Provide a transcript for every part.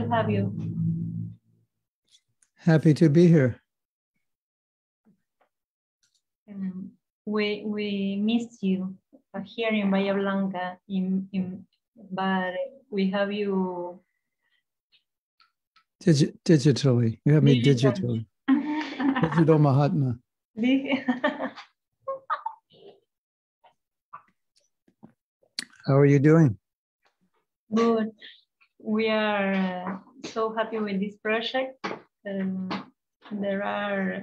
have you. Happy to be here. We missed you here in Bahía Blanca, but we have you digitally. You have me digitally. Digital Mahatma. How are you doing? Good. We are so happy with this project. There are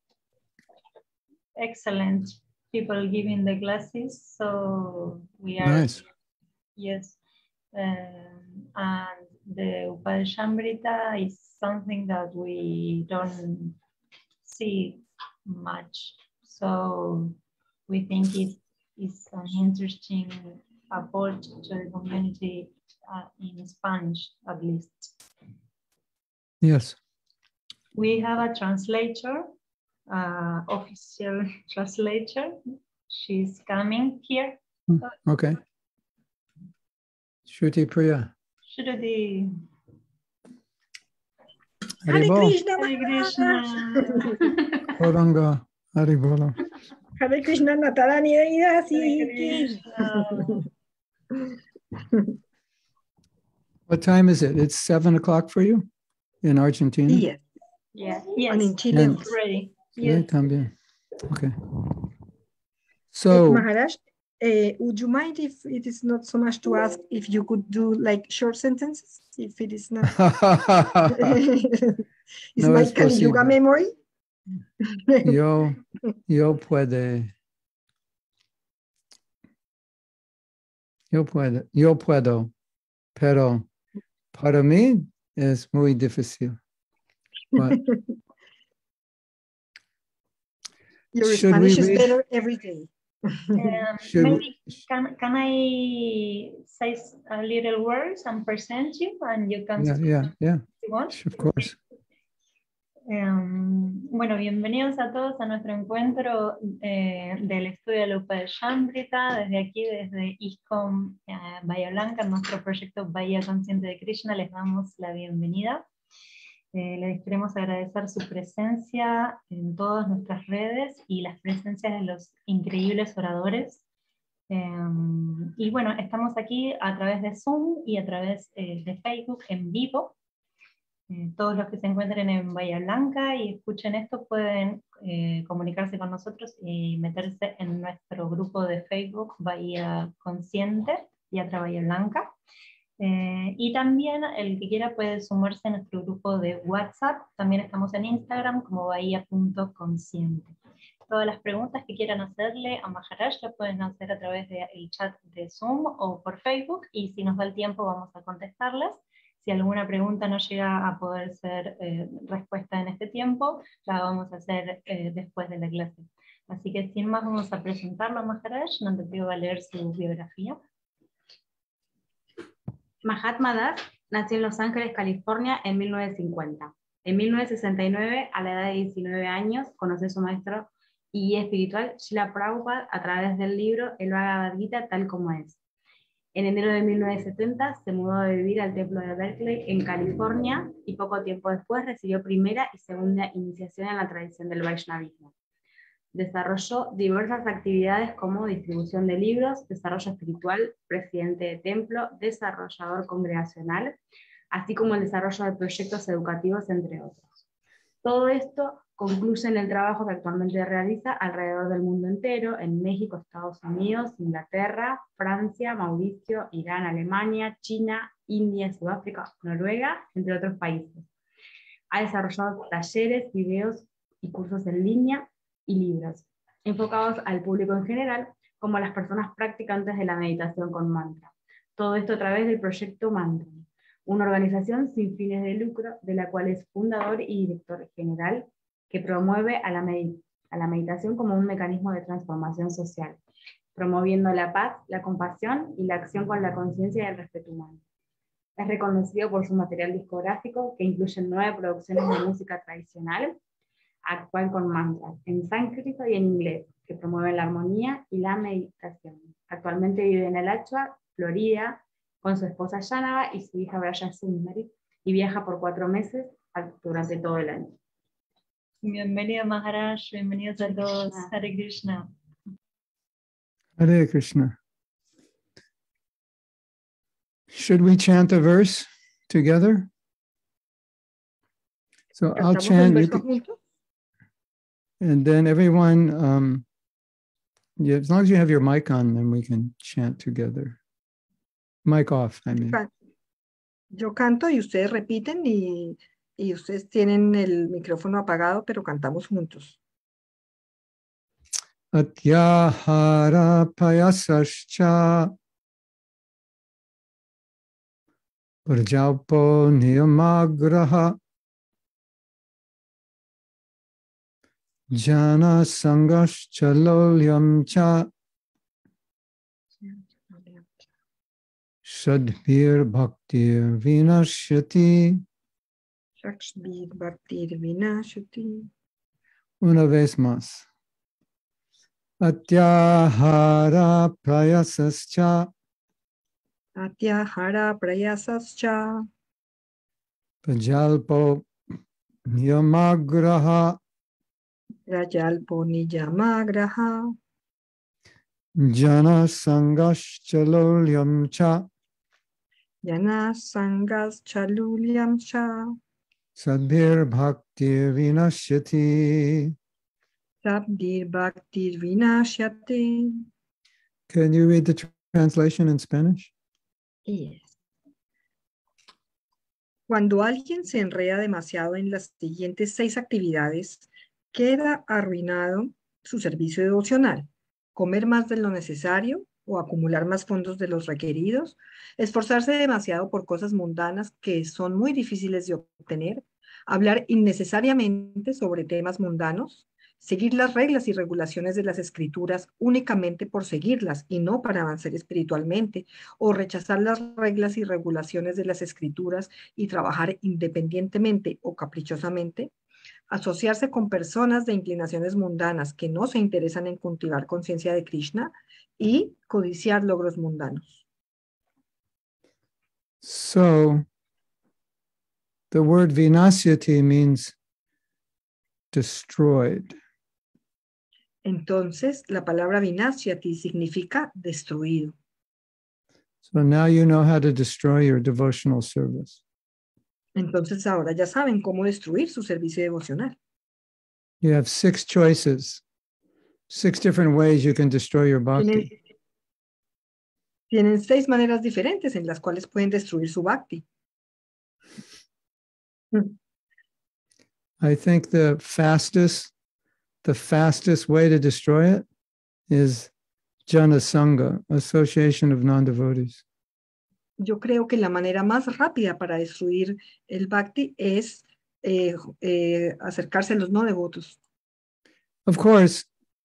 excellent people giving the classes, so we are nice. Yes, and the Upashamrita is something that we don't see much, so we think it is an interesting approach to the community in Spanish, at least. Yes. We have a translator, official translator. She's coming here. Okay. Shruti Priya. Shruti. Hare Krishna. Hare Krishna. Oranga. Hare Bola. Hare Krishna Natarani Dasi. What time is it? It's 7 o'clock for you in Argentina? Yes. Yeah. Yes. And in Chile. And, ready. Yes. También. Okay. So, Maharaj, would you mind if it is not so much to ask if you could do like short sentences? If it is not. Is no my es Kali Yuga memory? yo puedo, pero para mí es muy difícil. Your Spanish is better every day. Maybe can I say a little words and present you, and you can yeah. Of course. Bueno, bienvenidos a todos a nuestro encuentro del estudio de la Upashamrita, desde aquí, desde ISKCON Bahía Blanca, en nuestro proyecto Bahía Consciente de Krishna. Les damos la bienvenida. Les queremos agradecer su presencia en todas nuestras redes y las presencias de los increíbles oradores. Y bueno, estamos aquí a través de Zoom y a través de Facebook en vivo. Todos los que se encuentren en Bahía Blanca y escuchen esto pueden comunicarse con nosotros y meterse en nuestro grupo de Facebook Bahía Consciente y Atra Bahía Blanca. Y también el que quiera puede sumarse a nuestro grupo de WhatsApp. También estamos en Instagram como bahía.consciente. Todas las preguntas que quieran hacerle a Maharaj la pueden hacer a través del chat de Zoom o por Facebook, y si nos da el tiempo vamos a contestarlas. Si alguna pregunta no llega a poder ser respuesta en este tiempo, la vamos a hacer después de la clase. Así que sin más vamos a presentarlo a Maharaj. No te pido a leer su biografía. Mahatma Das nació en Los Ángeles, California, en 1950. En 1969, a la edad de 19 años, conoció a su maestro y guía espiritual, Srila Prabhupada, a través del libro El Bhagavad Gita tal como es. En enero de 1970 se mudó a vivir al templo de Berkeley, en California, y poco tiempo después recibió primera y segunda iniciación en la tradición del Vaishnavismo. Desarrolló diversas actividades como distribución de libros, desarrollo espiritual, presidente de templo, desarrollador congregacional, así como el desarrollo de proyectos educativos, entre otros. Todo esto concluye en el trabajo que actualmente realiza alrededor del mundo entero, en México, Estados Unidos, Inglaterra, Francia, Mauricio, Irán, Alemania, China, India, Sudáfrica, Noruega, entre otros países. Ha desarrollado talleres, videos y cursos en línea y libros, enfocados al público en general, como a las personas practicantes de la meditación con mantra. Todo esto a través del proyecto Mantra, una organización sin fines de lucro, de la cual es fundador y director general, que promueve a la meditación como un mecanismo de transformación social, promoviendo la paz, la compasión y la acción con la conciencia y el respeto humano. Es reconocido por su material discográfico, que incluye 9 producciones de música tradicional, actual con mantras, en sánscrito y en inglés, que promueven la armonía y la meditación. Actualmente vive en Alachua, Florida, con su esposa Yanava y su hija Braya Sundari, y viaja por 4 meses durante todo el año. Bienvenido Maharaj, bienvenidos a todos. Hare Krishna. Hare Krishna. Should we chant a verse together? So I'll ¿Cantamos un chant, you verso can, juntos? and then everyone, yeah, as long as you have your mic on, then we can chant together. Mic off, I mean. Yo canto y ustedes repiten y ustedes tienen el micrófono apagado, pero cantamos juntos. Atyahara payasascha Prajalpo niyamagraha Jana sangaschalolyam cha Sadbhir bhaktir vinashyati. Shakshbir Bhaktir Vinashati. Una vez más. Atyahara prayasascha Atyahara Prayasascha Prajalpo niyamagraha Rajalpo Niyamagraha Jana sangaschalolyam cha Yana Sangas Chalulyam Cha Sadbhir bhaktir vinashyati. Sabdir Bhaktir Vinashyati. Can you read the translation in Spanish? Yes. Cuando alguien se enreda demasiado en las siguientes 6 actividades, queda arruinado su servicio devocional: comer más de lo necesario o acumular más fondos de los requeridos, esforzarse demasiado por cosas mundanas que son muy difíciles de obtener, hablar innecesariamente sobre temas mundanos, seguir las reglas y regulaciones de las escrituras únicamente por seguirlas y no para avanzar espiritualmente, o rechazar las reglas y regulaciones de las escrituras y trabajar independientemente o caprichosamente, asociarse con personas de inclinaciones mundanas que no se interesan en cultivar conciencia de Krishna y codiciar logros mundanos. So, the word vinasyati means destroyed. Entonces, la palabra vinasyati significa destruido. So now you know how to destroy your devotional service. Entonces, ahora ya saben cómo destruir su servicio devocional. You have 6 choices, 6 different ways you can destroy your bhakti. Tienen 6 maneras diferentes en las cuales pueden destruir su bhakti. I think the fastest way to destroy it is Jana Sangha, association of non-devotees. Yo creo que la manera más rápida para destruir el bhakti es acercarse a los no devotos. Of course,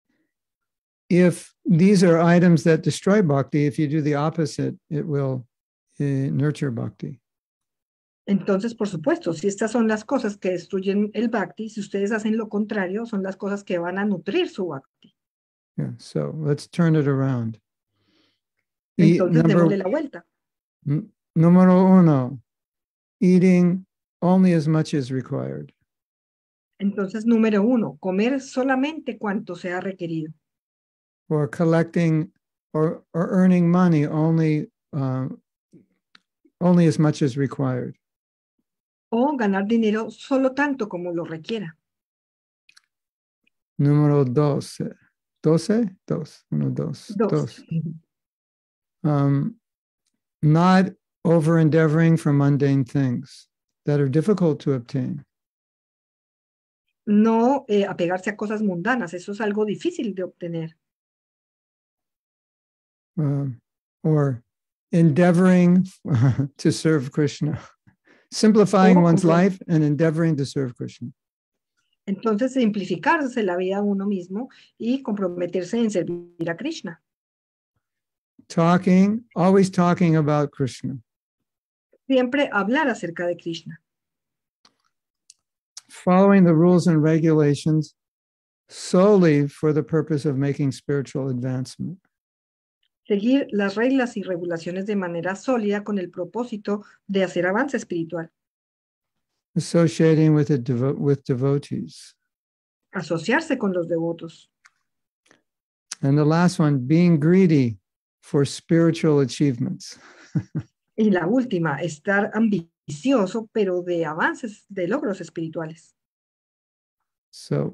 if these are items that destroy bhakti, if you do the opposite, it will nurture bhakti. Entonces, por supuesto, si estas son las cosas que destruyen el bhakti, si ustedes hacen lo contrario, son las cosas que van a nutrir su bhakti. Yeah, so let's turn it around. Entonces, démosle la vuelta. Número 1, eating only as much as required. Entonces, número 1, comer solamente cuanto sea requerido. Or collecting or earning money only as much as required. O ganar dinero solo tanto como lo requiera. Número 12. 12? 2. 1, 2. 2. Not over endeavoring for mundane things that are difficult to obtain. No apegarse a cosas mundanas, eso es algo difícil de obtener. Or endeavoring to serve Krishna. Simplifying one's life and endeavoring to serve Krishna. Entonces, simplificarse la vida a uno mismo y comprometerse en servir a Krishna. Always talking about Krishna. Siempre hablar acerca de Krishna. Following the rules and regulations solely for the purpose of making spiritual advancement. Seguir las reglas y regulaciones de manera sólida con el propósito de hacer avance espiritual. associating with with devotees. Asociarse con los devotos. And the last one, being greedy for spiritual achievements. Y la última, estar ambicioso, pero de avances, de logros espirituales. So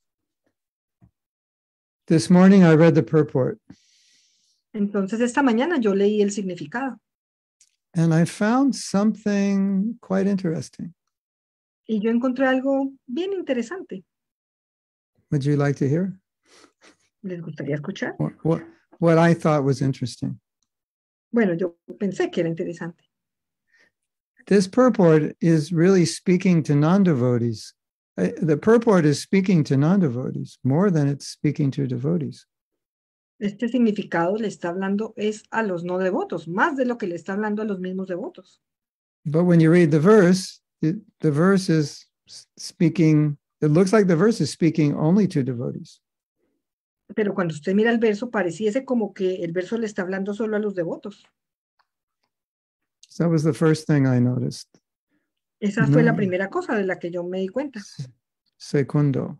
this morning I read the purport. Entonces, esta mañana yo leí el significado And I found something quite interesting. y yo encontré algo bien interesante. Would you like to hear? ¿Les gustaría escuchar? What I thought was interesting. Bueno, yo pensé que era interesante. This purport is really speaking to non-devotees. The purport is speaking to non-devotees more than it's speaking to devotees. Este significado le está hablando es a los no devotos, más de lo que le está hablando a los mismos devotos. But when you read the verse is speaking, it looks like the verse is speaking only to devotees. Pero cuando usted mira el verso, pareciese como que el verso le está hablando solo a los devotos. So that was the first thing I noticed. Esa fue la primera cosa de la que yo me di cuenta. Segundo.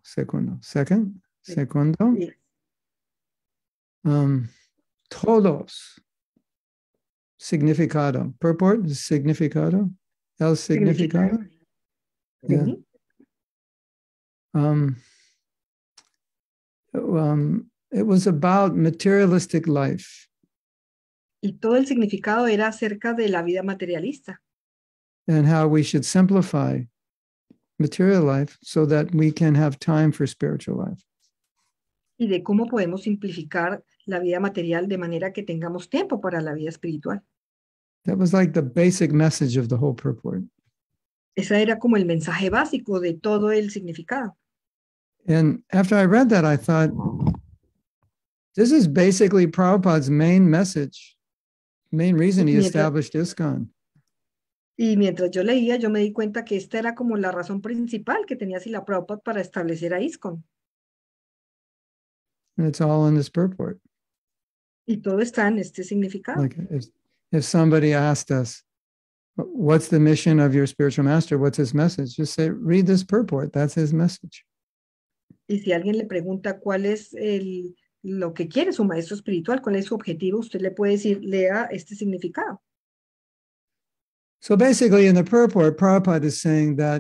Sí. Todos. Significado. Purport is significado. El significado. Yeah. It was about materialistic life. Y todo el significado era acerca de la vida materialista. And how we should simplify material life so that we can have time for spiritual life. Y de cómo podemos simplificar la vida material de manera que tengamos tiempo para la vida espiritual. That was like the basic message of the whole purport. Ese era como el mensaje básico de todo el significado. And after I read that, I thought, this is basically Prabhupada's main message, main reason he established ISKCON. Y mientras yo leía, yo me di cuenta que esta era como la razón principal que tenía Srila Prabhupada para establecer a ISKCON. And it's all in this purport. Y todo está en este significado. Like if somebody asked us, what's the mission of your spiritual master? What's his message? Just say, read this purport. That's his message. Y si alguien le pregunta cuál es lo que quiere su maestro espiritual, cuál es su objetivo, usted le puede decir, lea este significado. So basically in the purport, Prabhupada is saying that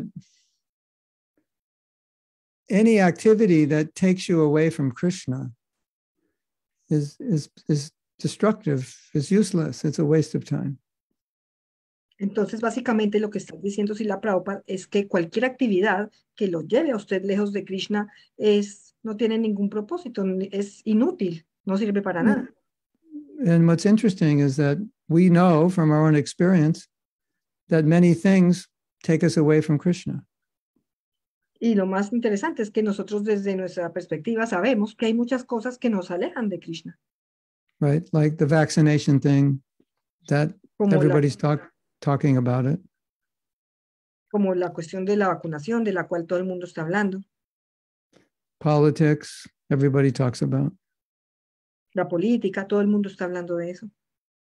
any activity that takes you away from Krishna is destructive, is useless, it's a waste of time. Entonces, básicamente lo que está diciendo Srila Prabhupada es que cualquier actividad que lo lleve a usted lejos de Krishna no tiene ningún propósito, es inútil, no sirve para nada. And what's interesting is that we know from our own experience that many things take us away from Krishna. Y lo más interesante es que nosotros desde nuestra perspectiva sabemos que hay muchas cosas que nos alejan de Krishna. Right, like the vaccination thing, that Como everybody's talking about it. Como la cuestión de la vacunación, de la cual todo el mundo está hablando. Politics, everybody talks about. La política, todo el mundo está hablando de eso.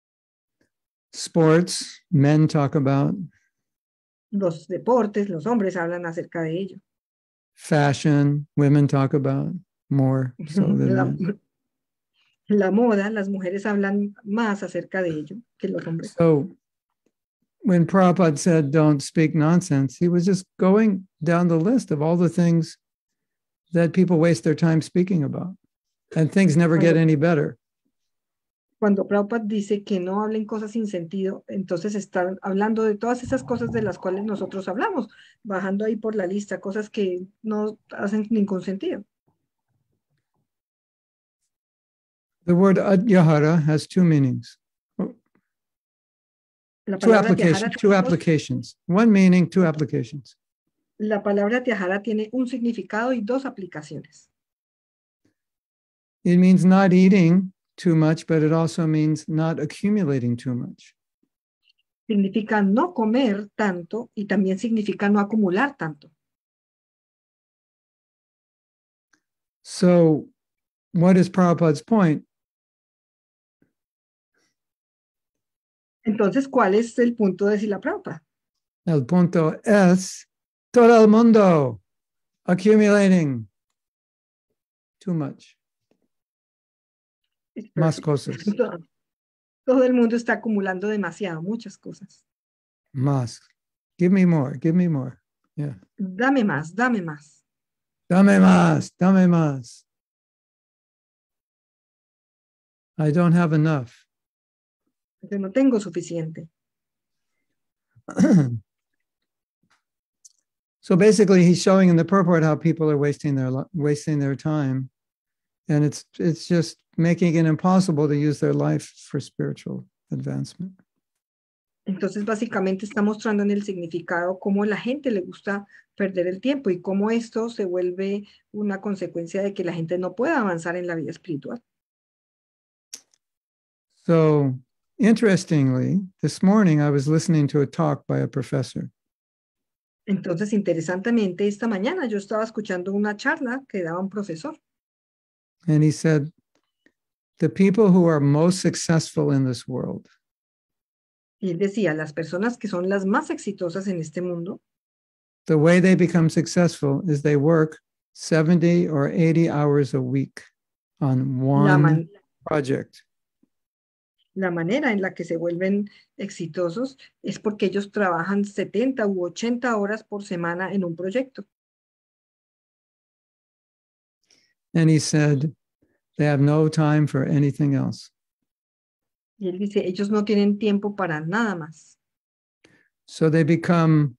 Sports, men talk about. Los deportes, los hombres hablan acerca de ello. Fashion, women talk about more. So la moda, las mujeres hablan más acerca de ello que los hombres. So when Prabhupada said, don't speak nonsense, he was just going down the list of all the things that people waste their time speaking about. And things never get any better. Cuando Prabhupada dice que no hablen cosas sin sentido, entonces están hablando de todas esas cosas de las cuales nosotros hablamos, bajando ahí por la lista, cosas que no hacen ningún sentido. The word adyahara has two meanings. Two applications. One meaning, two applications. La palabra tyahara tiene un significado y dos aplicaciones. It means not eating too much, but it also means not accumulating too much. Significa no comer tanto y también significa no acumular tanto. So, what is Prabhupada's point? Entonces, ¿cuál es el punto de Srila Prabhupada? El punto es Todo el mundo accumulating too much. It's Más perfect. cosas. Todo el mundo está acumulando demasiado, muchas cosas. Más. Give me more. Give me more. Yeah. Dame más, dame más. Dame más. Dame más. I don't have enough. Yo no tengo suficiente. So basically, he's showing in the purport how people are wasting their time, and it's just making it impossible to use their life for spiritual advancement. Entonces, básicamente está mostrando en el significado cómo la gente le gusta perder el tiempo y cómo esto se vuelve una consecuencia de que la gente no pueda avanzar en la vida espiritual. So, interestingly, this morning I was listening to a talk by a professor. Entonces, interesantemente, esta mañana yo estaba escuchando una charla que daba un profesor. And he said, the people who are most successful in this world Y él decía, las personas que son las más exitosas en este mundo, the way they become successful is they work 70 or 80 hours a week on one project. La manera en la que se vuelven exitosos es porque ellos trabajan 70 u 80 horas por semana en un proyecto. And he said, they have no time for anything else. Y él dice, ellos no tienen tiempo para nada más. So they become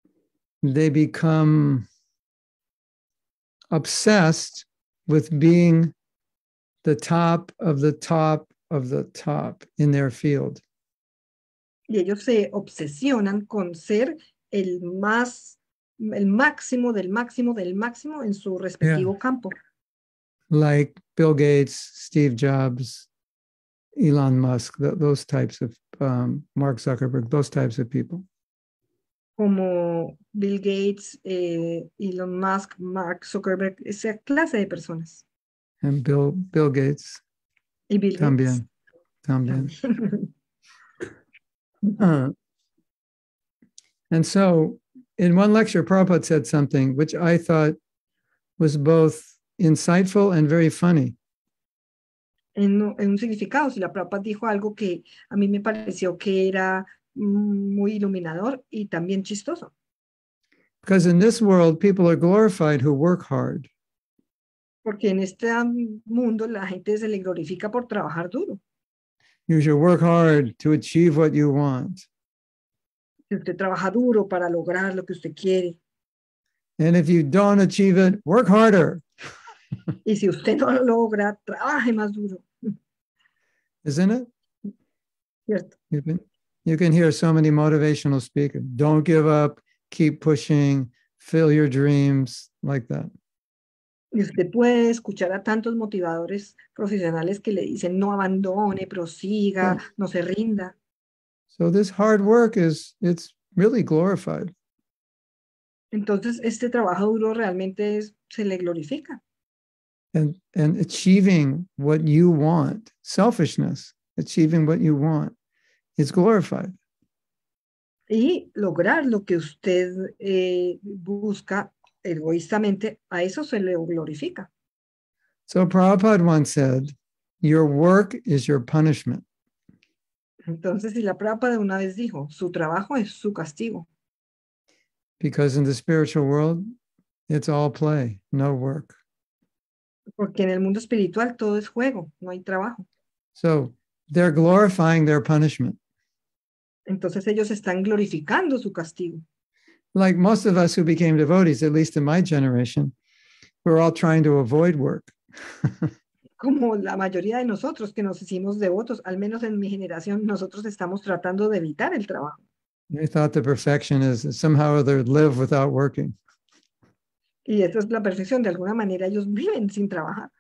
obsessed with being the top of the top of the top in their field. Y ellos se obsesionan con ser el máximo del máximo del máximo en su respectivo campo. Like Bill Gates, Steve Jobs, Elon Musk, those types of Mark Zuckerberg, those types of people. Como Bill Gates, Elon Musk, Mark Zuckerberg, esa clase de personas. And Bill Gates. Y Bill También. Gates. And so in one lecture, Prabhupada said something which I thought was both insightful and very funny. En un significado, si la Prabhupada dijo algo que a mí me pareció que era muy iluminador y también chistoso. Because in this world, people are glorified who work hard. Porque en este mundo la gente se le glorifica por trabajar duro. You should work hard to achieve what you want. Si usted trabaja duro para lograr lo que usted quiere. And if you don't achieve it, work harder. Y si usted no lo logra, trabaje más duro. Isn't it? Cierto. You can hear so many motivational speakers. Don't give up, keep pushing, fill your dreams, like that. Y usted puede escuchar a tantos motivadores profesionales que le dicen no abandone, prosiga, no se rinda. So this hard work it's really glorified. Entonces este trabajo duro realmente se le glorifica. And achieving what you want, selfishness, achieving what you want, is glorified. Y lograr lo que usted busca egoístamente, a eso se le glorifica. So Prabhupada once said, your work is your punishment. Entonces, si la Prabhupada una vez dijo, su trabajo es su castigo. Because in the spiritual world, it's all play, no work. Porque en el mundo espiritual todo es juego, no hay trabajo. So they're glorifying their punishment. Entonces ellos están glorificando su castigo. Like most of us who became devotees, at least in my generation, we're all trying to avoid work. Como la mayoría de nosotros que nos hicimos devotos, al menos en mi generación, nosotros estamos tratando de evitar el trabajo. They thought the perfection is somehow or other live without working. Y esa es la perfección, de alguna manera ellos viven sin trabajar.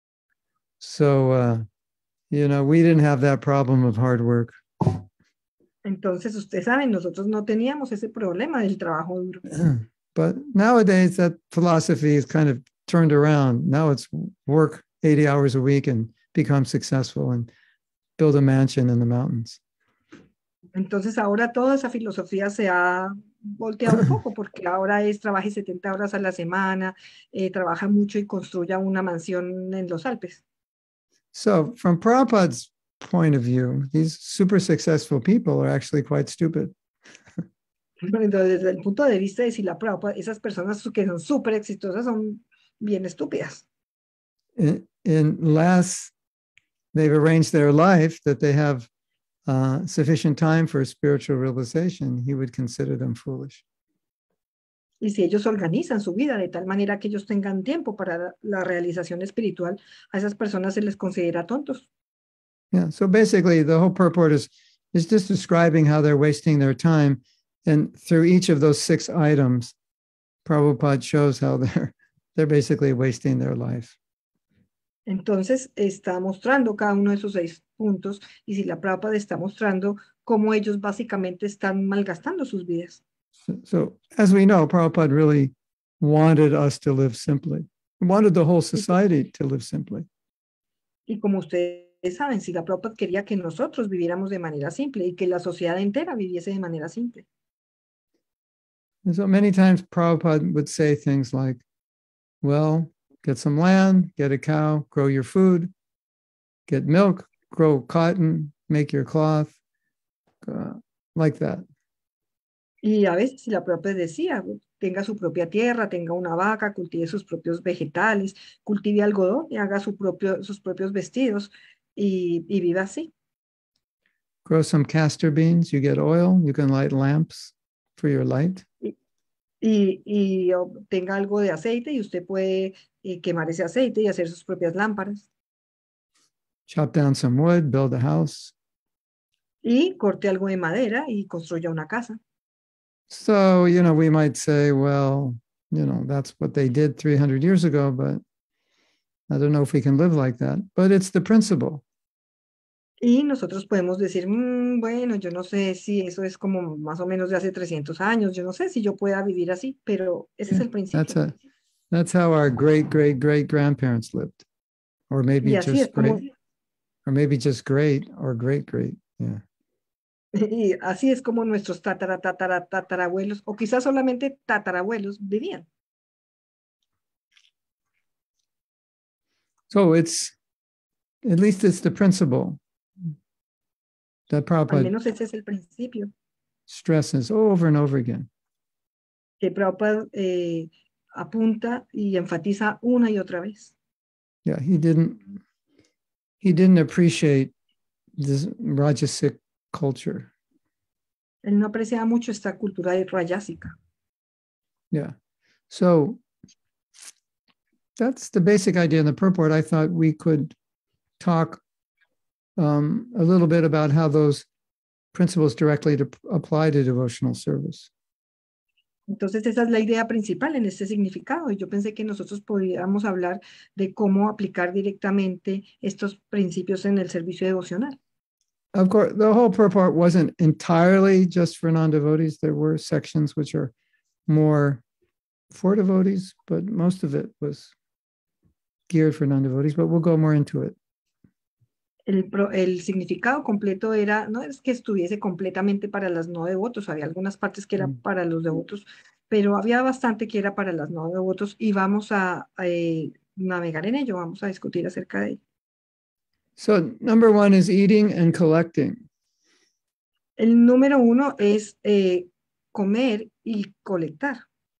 So, we didn't have that problem of hard work. Entonces, ustedes saben, nosotros no teníamos ese problema del trabajo duro. But nowadays, that philosophy is kind of turned around. Now it's work 80 hours a week and become successful and build a mansion in the mountains. Entonces, ahora toda esa filosofía se ha voltea un poco, porque ahora trabaje 70 horas a la semana, trabaja mucho y construya una mansión en los Alpes. So, from Prabhupada's point of view, these super successful people are actually quite stupid. Entonces, desde el punto de vista de Srila Prabhupada, esas personas que son súper exitosas son bien estúpidas. Unless they've arranged their life that they have sufficient time for spiritual realization, he would consider them foolish. Y si ellos organizan su vida de tal manera que ellos tengan tiempo para la realización espiritual, a esas personas se les considera tontos. Yeah, so basically the whole purport is just describing how they're wasting their time. And through each of those 6 items, Prabhupada shows how they're basically wasting their life. Entonces está mostrando cada uno de esos 6 puntos y si la Prabhupada está mostrando cómo ellos básicamente están malgastando sus vidas. So as we know, Prabhupada really wanted us to live simply. He wanted the whole society to live simply. Y como ustedes saben, si la Prabhupada quería que nosotros viviéramos de manera simple y que la sociedad entera viviese de manera simple. And so many times Prabhupada would say things like, well, get some land, get a cow, grow your food, get milk, grow cotton, make your cloth, like that. Y a veces si la Prabhupada decía, tenga su propia tierra, tenga una vaca, cultive sus propios vegetales, cultive algodón y haga sus propios vestidos y viva así. Grow some castor beans, you get oil, you can light lamps for your light. Y tenga algo de aceite y usted puede quemar ese aceite y hacer sus propias lámparas. Chop down some wood, build a house. Y corte algo de madera y construya una casa. So, we might say, well, that's what they did 300 years ago, but I don't know if we can live like that. But it's the principle. Y nosotros podemos decir, bueno, yo no sé si eso es como más o menos de hace 300 años, yo no sé si yo pueda vivir así, pero ese es el principio. That's how our great-great-great-grandparents lived. Or maybe just great, or maybe just great or great-great, yeah. Y así es como nuestros tatarabuelos, o quizás solamente tatarabuelos, vivían. So at least it's the principle that Al Prabhupada menos ese es el principio stresses over and over again. que Prabhupada apunta y enfatiza una y otra vez. Yeah, he didn't appreciate this Rajasic culture. Él no apreciaba mucho esta cultura rayásica. Yeah. So that's the basic idea in the purport. I thought we could talk a little bit about how those principles directly apply to devotional service. Entonces esa es la idea principal en este significado y yo pensé que nosotros podríamos hablar de cómo aplicar directamente estos principios en el servicio devocional. Of course, the whole purport wasn't entirely just for non-devotees. There were sections which are more for devotees, but most of it was geared for non-devotees, but we'll go more into it. El significado completo era, no es que estuviese completamente para las no devotos, había algunas partes que eran para los devotos, pero había bastante que era para las no devotos y vamos a navegar en ello, vamos a discutir acerca de ello. So number 1 is eating and collecting. El número 1 es comer y colectar.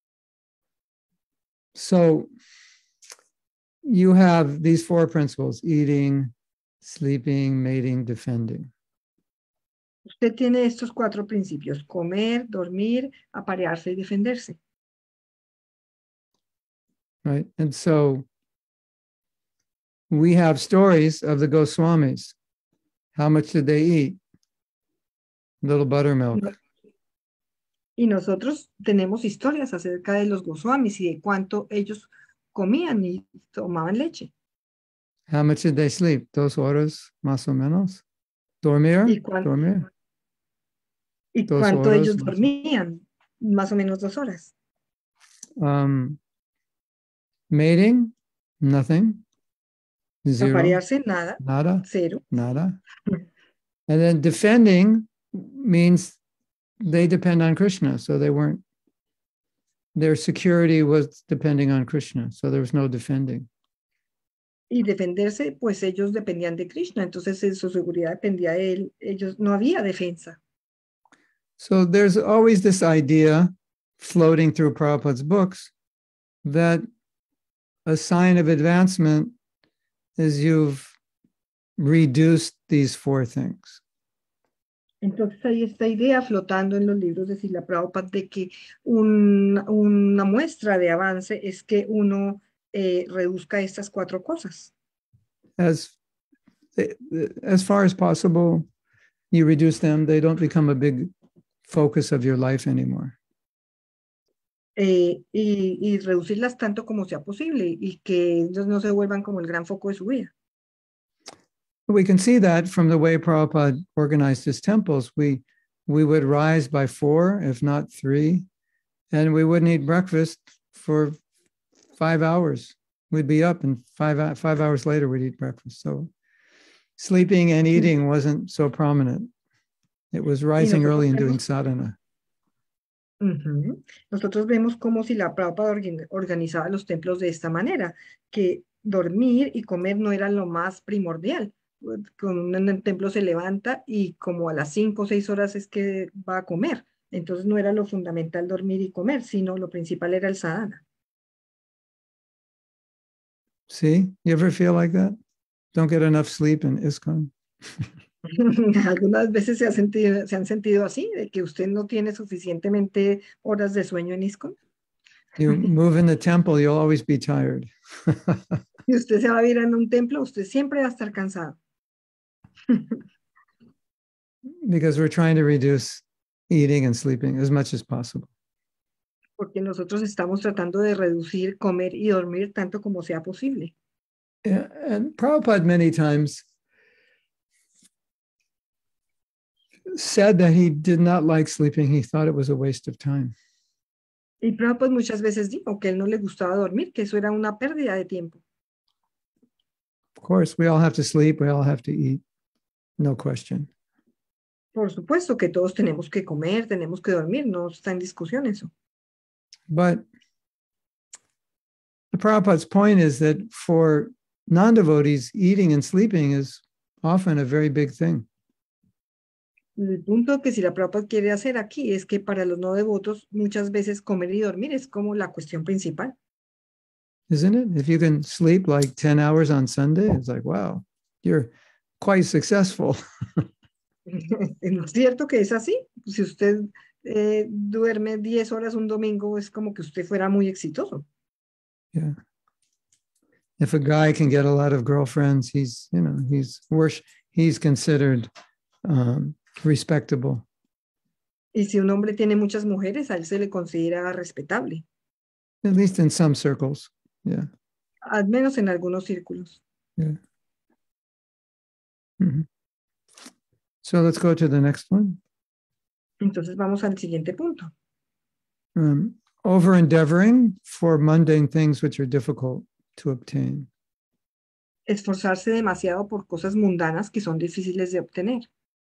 So you have these 4 principles: eating, sleeping, mating, defending. Usted tiene estos 4 principios: comer, dormir, aparearse y defenderse. Right? And so we have stories of the Goswamis. How much did they eat? Little buttermilk. Y nosotros tenemos historias acerca de los Goswamis y de cuánto ellos comían y tomaban leche. How much did they sleep? 2 horas, más o menos. Dormir. ¿Y cuánto, dormir. ¿y cuánto ellos dormían? Más o menos 2 horas. Mating, nothing. 0. Aparearse, nada. Nada. 0. Nada. And then defending means they depend on Krishna, so their security was depending on Krishna, so there was no defending. Y defenderse, pues ellos dependían de Krishna, entonces su seguridad dependía de él, ellos no había defensa. So there's always this idea floating through Prabhupada's books that a sign of advancement is you've reduced these four things. Entonces hay esta idea flotando en los libros de Srila Prabhupada de que una muestra de avance es que uno reduzca estas cuatro cosas. As far as possible, you reduce them. They don't become a big focus of your life anymore. Y reducirlas tanto como sea posible y que ellos no se vuelvan como el gran foco de su vida. We can see that from the way Prabhupada organized his temples. We would rise by 4, if not 3, and we wouldn't eat breakfast for 5 hours. We'd be up, and 5 hours later we'd eat breakfast. So sleeping and eating wasn't so prominent. It was rising early and doing sadhana. Nosotros vemos como si la Prabhupada organizaba los templos de esta manera, que dormir y comer no era lo más primordial. Con un templo se levanta y como a las 5 o 6 horas es que va a comer. Entonces no era lo fundamental dormir y comer, sino lo principal era el sadhana. See, you ever feel like that? Don't get enough sleep in ISKCON. Algunas veces se han sentido así, de que usted no tiene suficientemente horas de sueño en ISKCON. You move in the temple, you'll always be tired. Si usted se va a ir en un templo, usted siempre va a estar cansado. Because we're trying to reduce eating and sleeping as much as possible. Porque nosotros estamos tratando de reducir comer y dormir tanto como sea posible. Yeah, and Prabhupada many times said that he did not like sleeping. He thought it was a waste of time. Y Prabhupada muchas veces dijo que a él no le gustaba dormir, que eso era una pérdida de tiempo. Of course, we all have to sleep. We all have to eat. No question. Por supuesto que todos tenemos que comer, tenemos que dormir, no está en discusión eso. But the Prabhupada's point is that for non-devotees, eating and sleeping is often a very big thing. El punto que si la Prabhupada quiere hacer aquí es que para los no devotos muchas veces comer y dormir es como la cuestión principal. Isn't it? If you can sleep like 10 hours on Sunday, it's like, wow, you're quite successful. ¿No es cierto que es así? Si usted duerme 10 horas un domingo, es como que usted fuera muy exitoso. Yeah. If a guy can get a lot of girlfriends, he's considered respectable. Y si un hombre tiene muchas mujeres, a él se le considera respetable. At least in some circles. Yeah. Al menos en algunos círculos. Yeah. Mm-hmm. So let's go to the next one. Entonces vamos al siguiente punto. Over endeavoring for mundane things which are difficult to obtain. Esforzarse demasiado por cosas mundanas que son difíciles de obtener.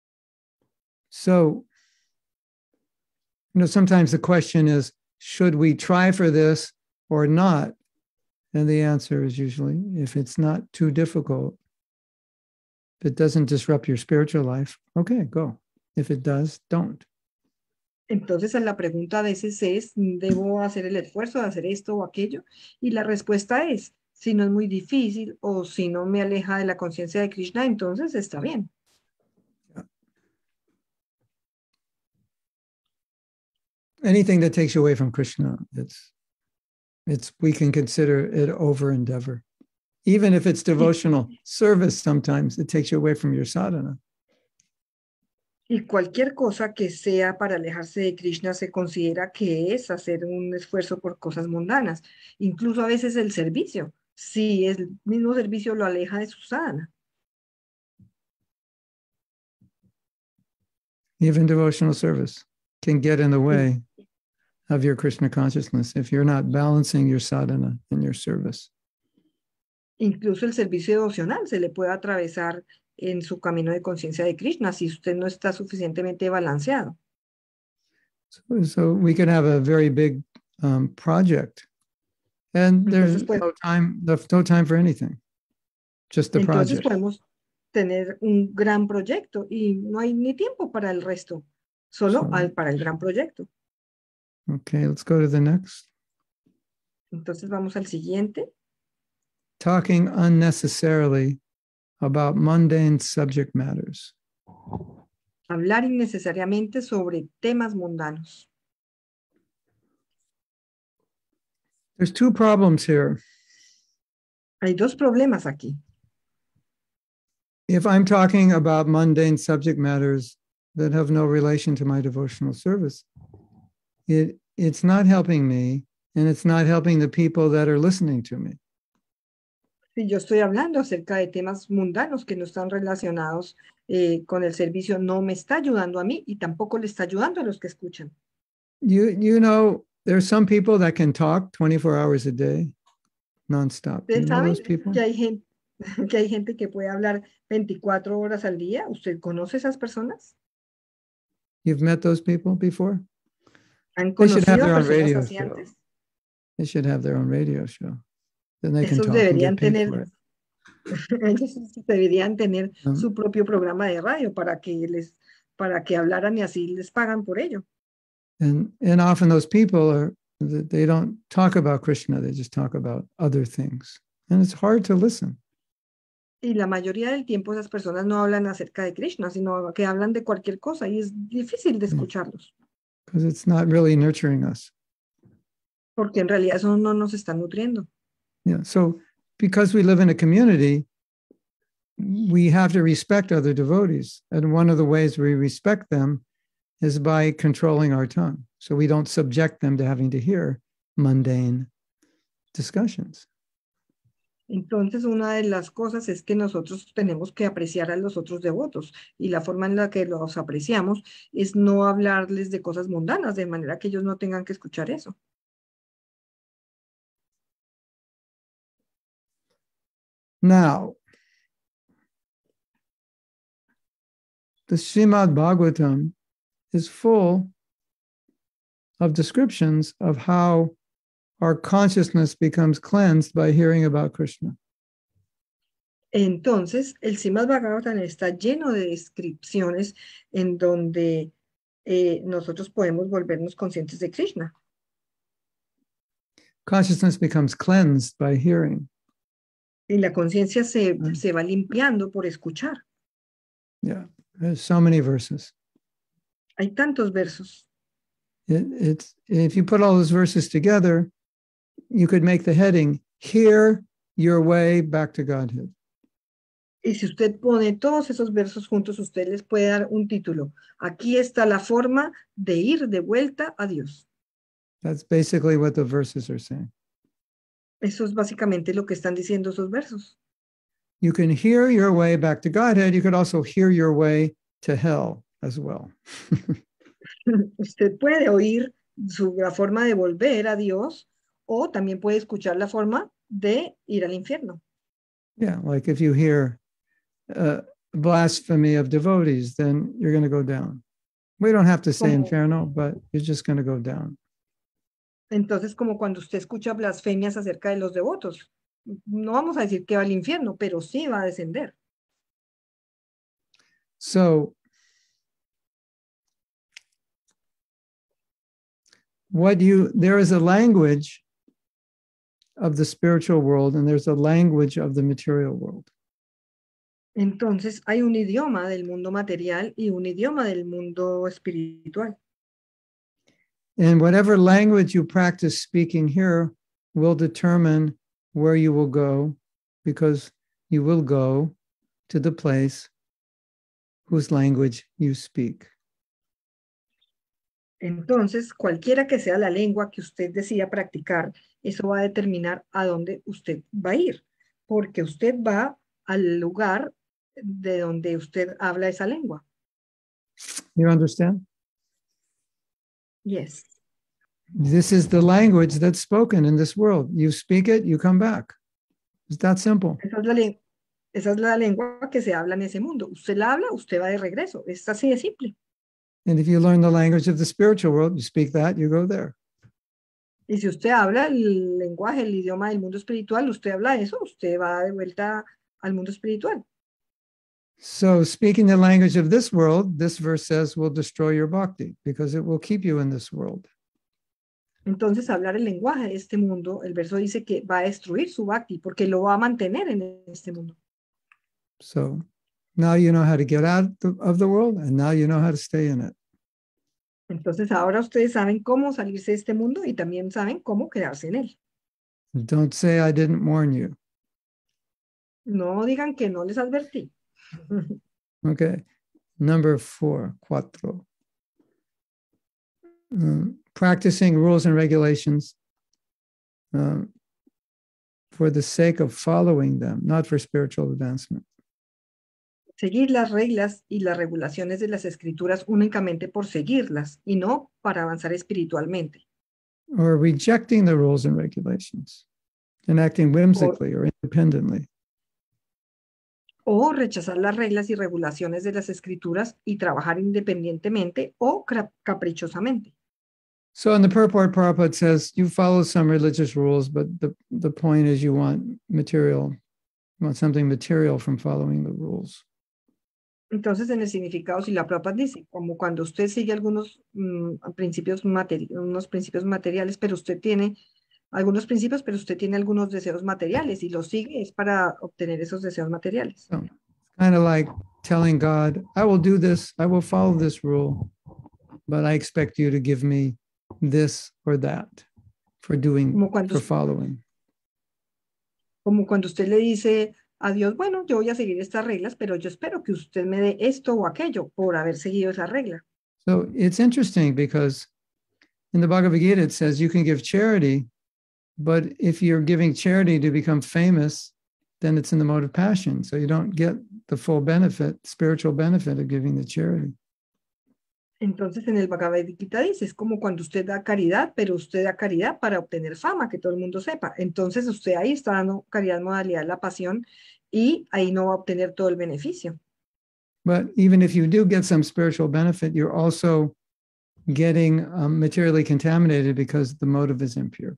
So, sometimes the question is, should we try for this or not? And the answer is usually, if it's not too difficult, if it doesn't disrupt your spiritual life, okay, go. If it does, don't. Entonces la pregunta a veces es, ¿debo hacer el esfuerzo de hacer esto o aquello? Y la respuesta es, si no es muy difícil o si no me aleja de la conciencia de Krishna, entonces está bien. Anything that takes you away from Krishna, we can consider it over endeavor. Even if it's devotional service, sometimes it takes you away from your sadhana. Y cualquier cosa que sea para alejarse de Krishna se considera que es hacer un esfuerzo por cosas mundanas. Incluso a veces el servicio. Si el mismo servicio lo aleja de su sadhana. Even devotional service can get in the way of your Krishna consciousness if you're not balancing your sadhana and your service. Incluso el servicio devocional se le puede atravesar en su camino de conciencia de Krishna si usted no está suficientemente balanceado. So we can have a very big project, and there's Entonces, no time for anything, just the entonces project. podemos tener un gran proyecto y no hay ni tiempo para el resto, solo So- para el gran proyecto. Okay, let's go to the next. Entonces vamos al siguiente. Talking unnecessarily about mundane subject matters. Hablar innecesariamente sobre temas mundanos. There's two problems here. Hay dos problemas aquí. If I'm talking about mundane subject matters that have no relation to my devotional service, it's not helping me, and it's not helping the people that are listening to me. Si yo estoy hablando acerca de temas mundanos que no están relacionados con el servicio, no me está ayudando a mí y tampoco le está ayudando a los que escuchan. You know, there's some people that can talk 24 hours a day, nonstop. Do you ¿Ustedes know saben those people? que hay gente que puede hablar 24 horas al día? ¿Usted conoce esas personas? You've met those people before? ¿Han They should have conocido their a own personas radio así show. antes? They should have their own radio show. Then they can Esos talk and deberían get paid tener, for it. ellos deberían tener Ujú. su propio programa de radio para que hablaran y así les pagan por ello. And often those people they don't talk about Krishna, they just talk about other things. And it's hard to listen. Y la mayoría del tiempo esas personas no hablan acerca de Krishna, sino que hablan de cualquier cosa y es difícil de escucharlos, Because it's not really nurturing us. porque en realidad eso no nos está nutriendo. Yeah. So because we live in a community, we have to respect other devotees. And one of the ways we respect them is by controlling our tongue. So we don't subject them to having to hear mundane discussions. Entonces, una de las cosas es que nosotros tenemos que apreciar a los otros devotos y la forma en la que los apreciamos es no hablarles de cosas mundanas, de manera que ellos no tengan que escuchar eso. Now, the Srimad Bhagavatam is full of descriptions of how our consciousness becomes cleansed by hearing about Krishna. Entonces, el Srimad Bhagavatam está lleno de descripciones en donde nosotros podemos volvernos conscientes de Krishna. Consciousness becomes cleansed by hearing. Y la conciencia se va limpiando por escuchar. Yeah, there's so many verses. Hay tantos versos. It's if you put all those verses together, you could make the heading, Hear Your Way Back to Godhead. Y si usted pone todos esos versos juntos, usted les puede dar un título. Aquí está la forma de ir de vuelta a Dios. That's basically what the verses are saying. Eso es básicamente lo que están diciendo esos versos. You can hear your way back to Godhead. You could also hear your way to hell as well. Usted puede oír la forma de volver a Dios o también puede escuchar la forma de ir al infierno. Yeah, like if you hear blasphemy of devotees, then you're going to go down. We don't have to say Como- inferno, but you're just going to go down. Entonces, como cuando usted escucha blasfemias acerca de los devotos, no vamos a decir que va al infierno, pero sí va a descender. So, there is a language of the spiritual world and there's a language of the material world. Entonces, hay un idioma del mundo material y un idioma del mundo espiritual. And whatever language you practice speaking here will determine where you will go, because you will go to the place whose language you speak. Entonces, cualquiera que sea la lengua que usted decida practicar, eso va a determinar a dónde usted va a ir, porque usted va al lugar de donde usted habla esa lengua. You understand? Yes. This is the language that's spoken in this world. You speak it, you come back. It's that simple. Esa es la lengua que se habla en ese mundo. Usted la habla, usted va de regreso. Es así de simple. And if you learn the language of the spiritual world, you speak that, you go there. Y si usted habla el lenguaje, el idioma del mundo espiritual, usted habla eso, usted va de vuelta al mundo espiritual. So speaking the language of this world, this verse says, will destroy your bhakti because it will keep you in this world. Entonces, hablar el lenguaje de este mundo, el verso dice que va a destruir su bhakti porque lo va a mantener en este mundo. So now you know how to get out of the world, and now you know how to stay in it. Entonces, ahora ustedes saben cómo salirse de este mundo y también saben cómo quedarse en él. Don't say I didn't warn you. No digan que no les advertí. Okay. Number 4, cuatro. Practicing rules and regulations for the sake of following them, not for spiritual advancement. Seguir las reglas y las regulaciones de las escrituras únicamente por seguirlas y no para avanzar espiritualmente. Or rejecting the rules and regulations and acting whimsically or independently. O rechazar las reglas y regulaciones de las escrituras y trabajar independientemente o caprichosamente. So in the purport, Prabhupada says you follow some religious rules, but the point is you want something material from following the rules. Entonces, en el significado, si la Prabhupada dice, como cuando usted sigue algunos principios materiales, pero usted tiene algunos principios, pero usted tiene algunos deseos materiales y los sigue es para obtener esos deseos materiales. So, kind of like telling God, I will do this, I will follow this rule, but I expect you to give me this or that for following. Como cuando usted le dice a Dios, bueno, yo voy a seguir estas reglas, pero yo espero que usted me dé esto o aquello por haber seguido esa regla. So it's interesting because in the Bhagavad Gita it says you can give charity, but if you're giving charity to become famous, then it's in the mode of passion. So you don't get the full benefit, spiritual benefit of giving the charity. Entonces en el Bhagavad Gita dice, es como cuando usted da caridad, pero usted da caridad para obtener fama, que todo el mundo sepa. Entonces usted ahí está dando caridad modalidad de la pasión y ahí no va a obtener todo el beneficio. But even if you do get some spiritual benefit, you're also getting materially contaminated because the motive is impure.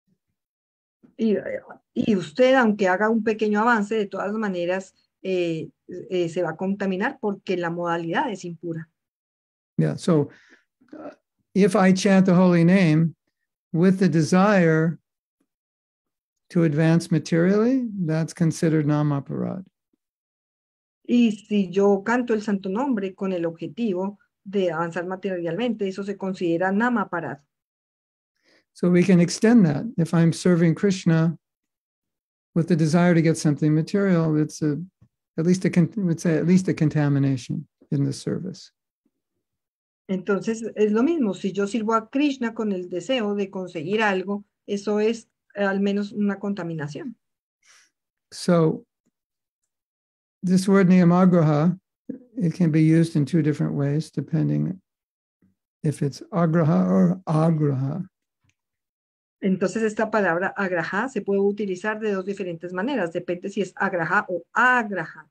Y usted, aunque haga un pequeño avance, de todas maneras se va a contaminar porque la modalidad es impura. Yeah, so if I chant the holy name with the desire to advance materially, that's considered namaparad. Y si yo canto el santo nombre con el objetivo de avanzar materialmente, eso se considera namaparad. So we can extend that. If I'm serving Krishna with the desire to get something material, it's at least a contamination in the service. Entonces es lo mismo, si yo sirvo a Krishna con el deseo de conseguir algo, eso es al menos una contaminación. So this word niyamagraha, it can be used in two different ways, depending if it's agraha or agraha. Entonces esta palabra agraha se puede utilizar de dos diferentes maneras, depende si es agraha o agraha.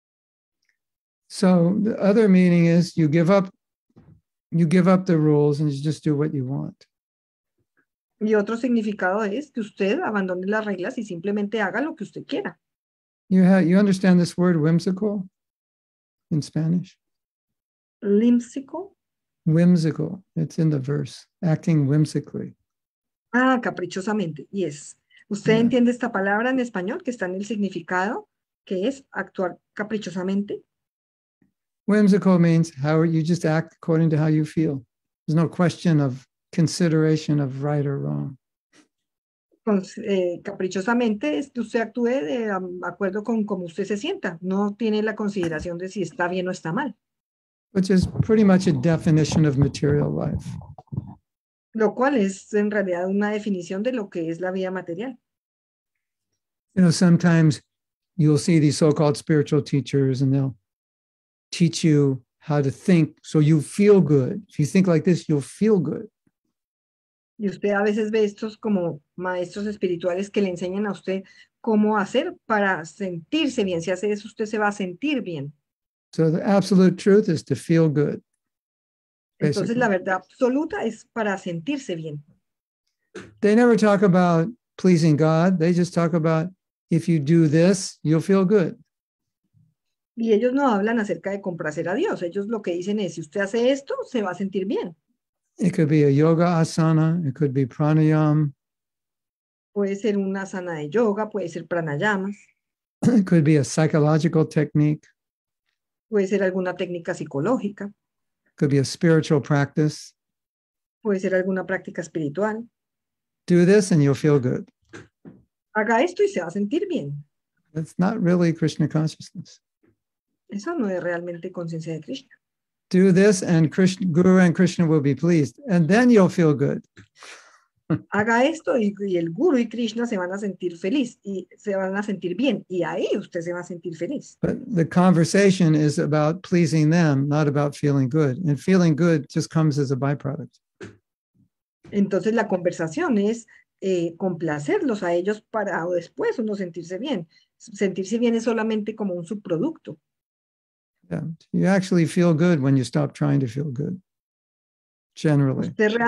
So the other meaning is you give up the rules and you just do what you want. Y otro significado es que usted abandone las reglas y simplemente haga lo que usted quiera. You understand this word whimsical in Spanish? Whimsical. Whimsical. It's in the verse. Acting whimsically. Ah, caprichosamente. Yes. ¿Usted entiende esta palabra en español que está en el significado, que es actuar caprichosamente? Whimsical means you just act according to how you feel. There's no question of consideration of right or wrong. Caprichosamente es que usted actúe de acuerdo con cómo usted se sienta. No tiene la consideración de si está bien o está mal. Which is pretty much a definition of material life. Lo cual es en realidad una definición de lo que es la vida material. You know, sometimes you'll see these so-called spiritual teachers and they'll teach you how to think so you feel good. If you think like this, you'll feel good. Y usted a veces ve estos como maestros espirituales que le enseñan a usted cómo hacer para sentirse bien. Si hace eso, usted se va a sentir bien. So the absolute truth is to feel good. Entonces basically. la verdad absoluta es para sentirse bien. They never talk about pleasing God. They just talk about if you do this, you'll feel good. Y ellos no hablan acerca de complacer a Dios. Ellos lo que dicen es, si usted hace esto, se va a sentir bien. It could be a yoga asana. It could be pranayam. Puede ser una asana de yoga, puede ser pranayamas, It could be a psychological technique. puede ser alguna técnica psicológica, It could be a spiritual practice. puede ser alguna práctica espiritual. Do this and you'll feel good. Haga esto y se va a sentir bien. It's not really Krishna consciousness. Eso no es realmente conciencia de Krishna. Do this and Krishna, Guru and Krishna will be pleased, and then you'll feel good. Haga esto y el Guru y Krishna se van a sentir feliz y se van a sentir bien y ahí usted se va a sentir feliz. But the conversation is about pleasing them, not about feeling good. And feeling good just comes as a byproduct. Entonces la conversación es complacerlos a ellos para después uno sentirse bien. Sentirse bien es solamente como un subproducto. Yeah. You actually feel good when you stop trying to feel good, generally.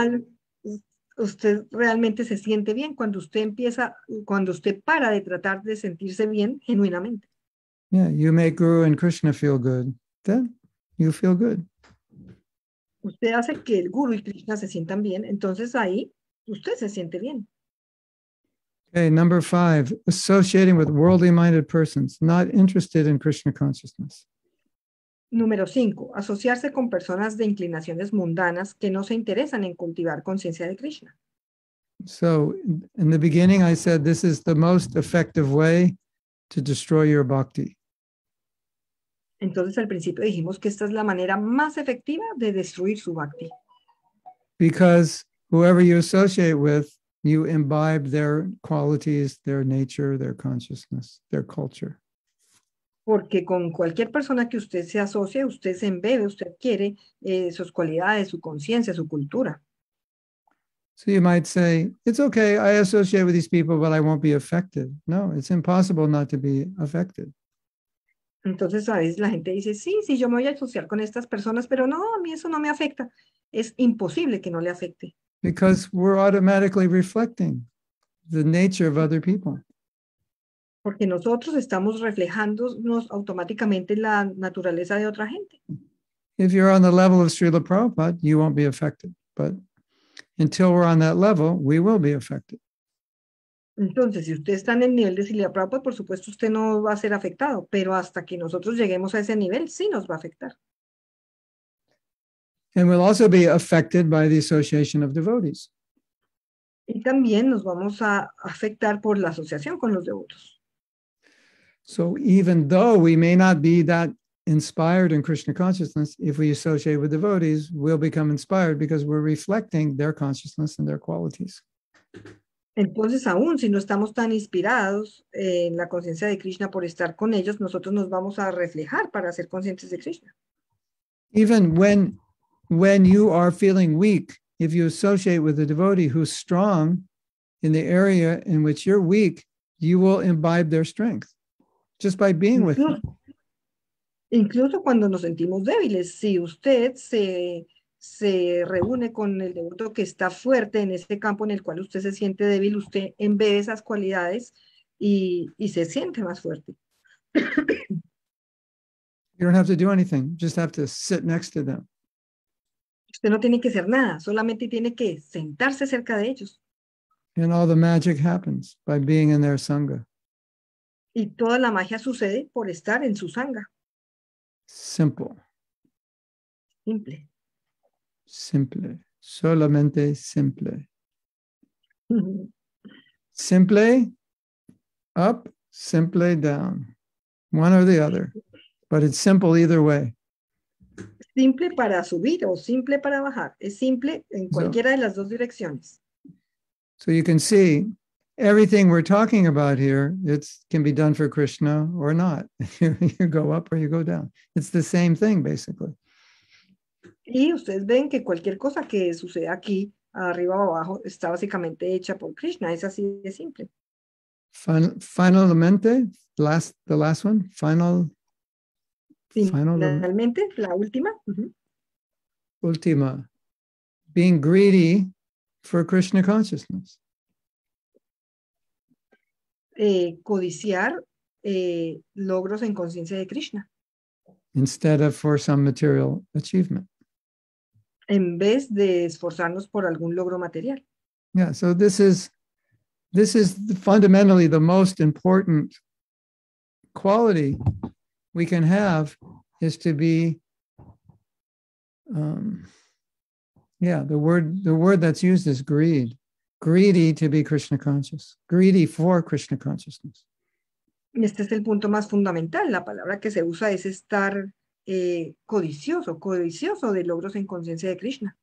Usted realmente se siente bien cuando usted para de tratar de sentirse bien genuinamente. Yeah, you make Guru and Krishna feel good, then you feel good. Usted hace que el Guru y Krishna se sientan bien, entonces ahí usted se siente bien. Okay, number 5, associating with worldly minded persons, not interested in Krishna consciousness. Número 5, asociarse con personas de inclinaciones mundanas que no se interesan en cultivar conciencia de Krishna. So in the beginning, I said this is the most effective way to destroy your bhakti. Entonces al principio dijimos que esta es la manera más efectiva de destruir su bhakti. Because whoever you associate with, you imbibe their qualities, their nature, their consciousness, their culture. Porque con cualquier persona que usted se asocie, usted se embebe, usted quiere sus cualidades, su conciencia, su cultura. So you might say, it's okay, I associate with these people, but I won't be affected. No, it's impossible not to be affected. Entonces a veces la gente dice, sí, yo me voy a asociar con estas personas, pero no, a mí eso no me afecta. Es imposible que no le afecte. Because we're automatically reflecting the nature of other people. Porque nosotros estamos reflejándonos automáticamente la naturaleza de otra gente. If you're on the level of Srila Prabhupada, you won't be affected. But until we're on that level, we will be affected. Entonces, si usted está en el nivel de Srila Prabhupada, por supuesto usted no va a ser afectado, pero hasta que nosotros lleguemos a ese nivel, sí nos va a afectar. And we'll also be affected by the association of devotees. Y también nos vamos a afectar por la asociación con los devotos. So even though we may not be that inspired in Krishna consciousness, if we associate with devotees, we'll become inspired because we're reflecting their consciousness and their qualities. Entonces, aún si no estamos tan inspirados en la conciencia de Krishna por estar con ellos, nosotros nos vamos a reflejar para ser conscientes de Krishna. Even when you are feeling weak, if you associate with a devotee who's strong in the area in which you're weak, you will imbibe their strength just by being with them. Incluso cuando nos sentimos débiles, si usted se reúne con el devoto que está fuerte en ese campo en el cual usted se siente débil, usted embebe esas cualidades y se siente más fuerte. You don't have to do anything, you just have to sit next to them. Usted no tiene que hacer nada, solamente tiene que sentarse cerca de ellos. And all the magic happens by being in their sangha. Y toda la magia sucede por estar en su sangha. Simple. Simple. Simple. Solamente simple. Simple up, simple down. One or the other. But it's simple either way. Simple para subir o simple para bajar. Es simple en cualquiera de las dos direcciones. So you can see everything we're talking about here, it can be done for Krishna or not. You go up or you go down. It's the same thing, basically. Y ustedes ven que cualquier cosa que suceda aquí, arriba o abajo, está básicamente hecha por Krishna. Es así de simple. Finalmente, the last one, finalmente, la última. última, being greedy for Krishna consciousness. Codiciar logros en conciencia de Krishna, Instead of for some material achievement. en vez de esforzarnos por algún logro material. Yeah, so this is fundamentally the most important quality we can have is to be, the word that's used is greedy to be Krishna conscious, greedy for Krishna consciousness. Este es el punto más fundamental. La palabra que se usa es estar codicioso de logros en conciencia de Krishna.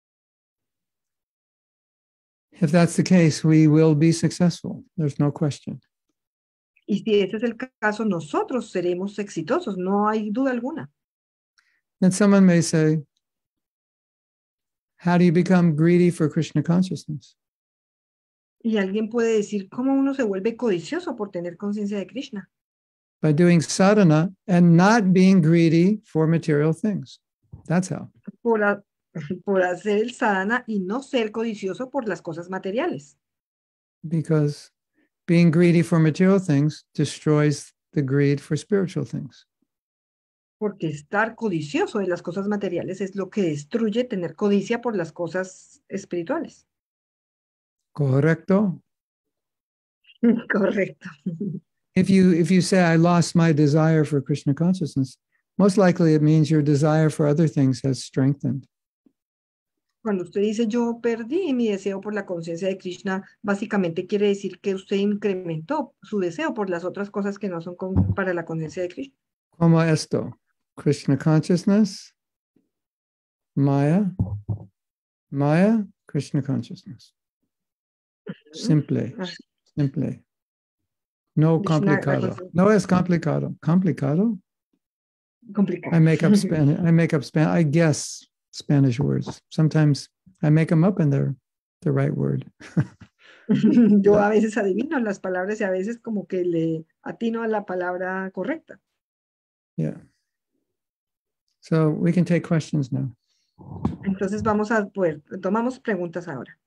If that's the case, we will be successful. There's no question. Y si ese es el caso, nosotros seremos exitosos, no hay duda alguna. Then someone may say, how do you become greedy for Krishna consciousness? Y alguien puede decir, ¿cómo uno se vuelve codicioso por tener conciencia de Krishna? By doing sadhana and not being greedy for material things. That's how. Por hacer el sadhana y no ser codicioso por las cosas materiales. Because being greedy for material things destroys the greed for spiritual things. Porque estar codicioso de las cosas materiales es lo que destruye tener codicia por las cosas espirituales. Correcto. Correcto. If you say, I lost my desire for Krishna consciousness, most likely it means your desire for other things has strengthened. Cuando usted dice, yo perdí mi deseo por la conciencia de Krishna, básicamente quiere decir que usted incrementó su deseo por las otras cosas que no son para la conciencia de Krishna. Como esto, Krishna consciousness, Maya, Krishna consciousness. Simple. No Krishna, complicado. No es complicado. Complicado? Complicado. I make up Spanish. I guess Spanish words. Sometimes I make them up and they're the right word. Yo a veces adivino las palabras y a veces como que le atino a la palabra correcta. Yeah. So we can take questions now. Entonces tomamos preguntas ahora.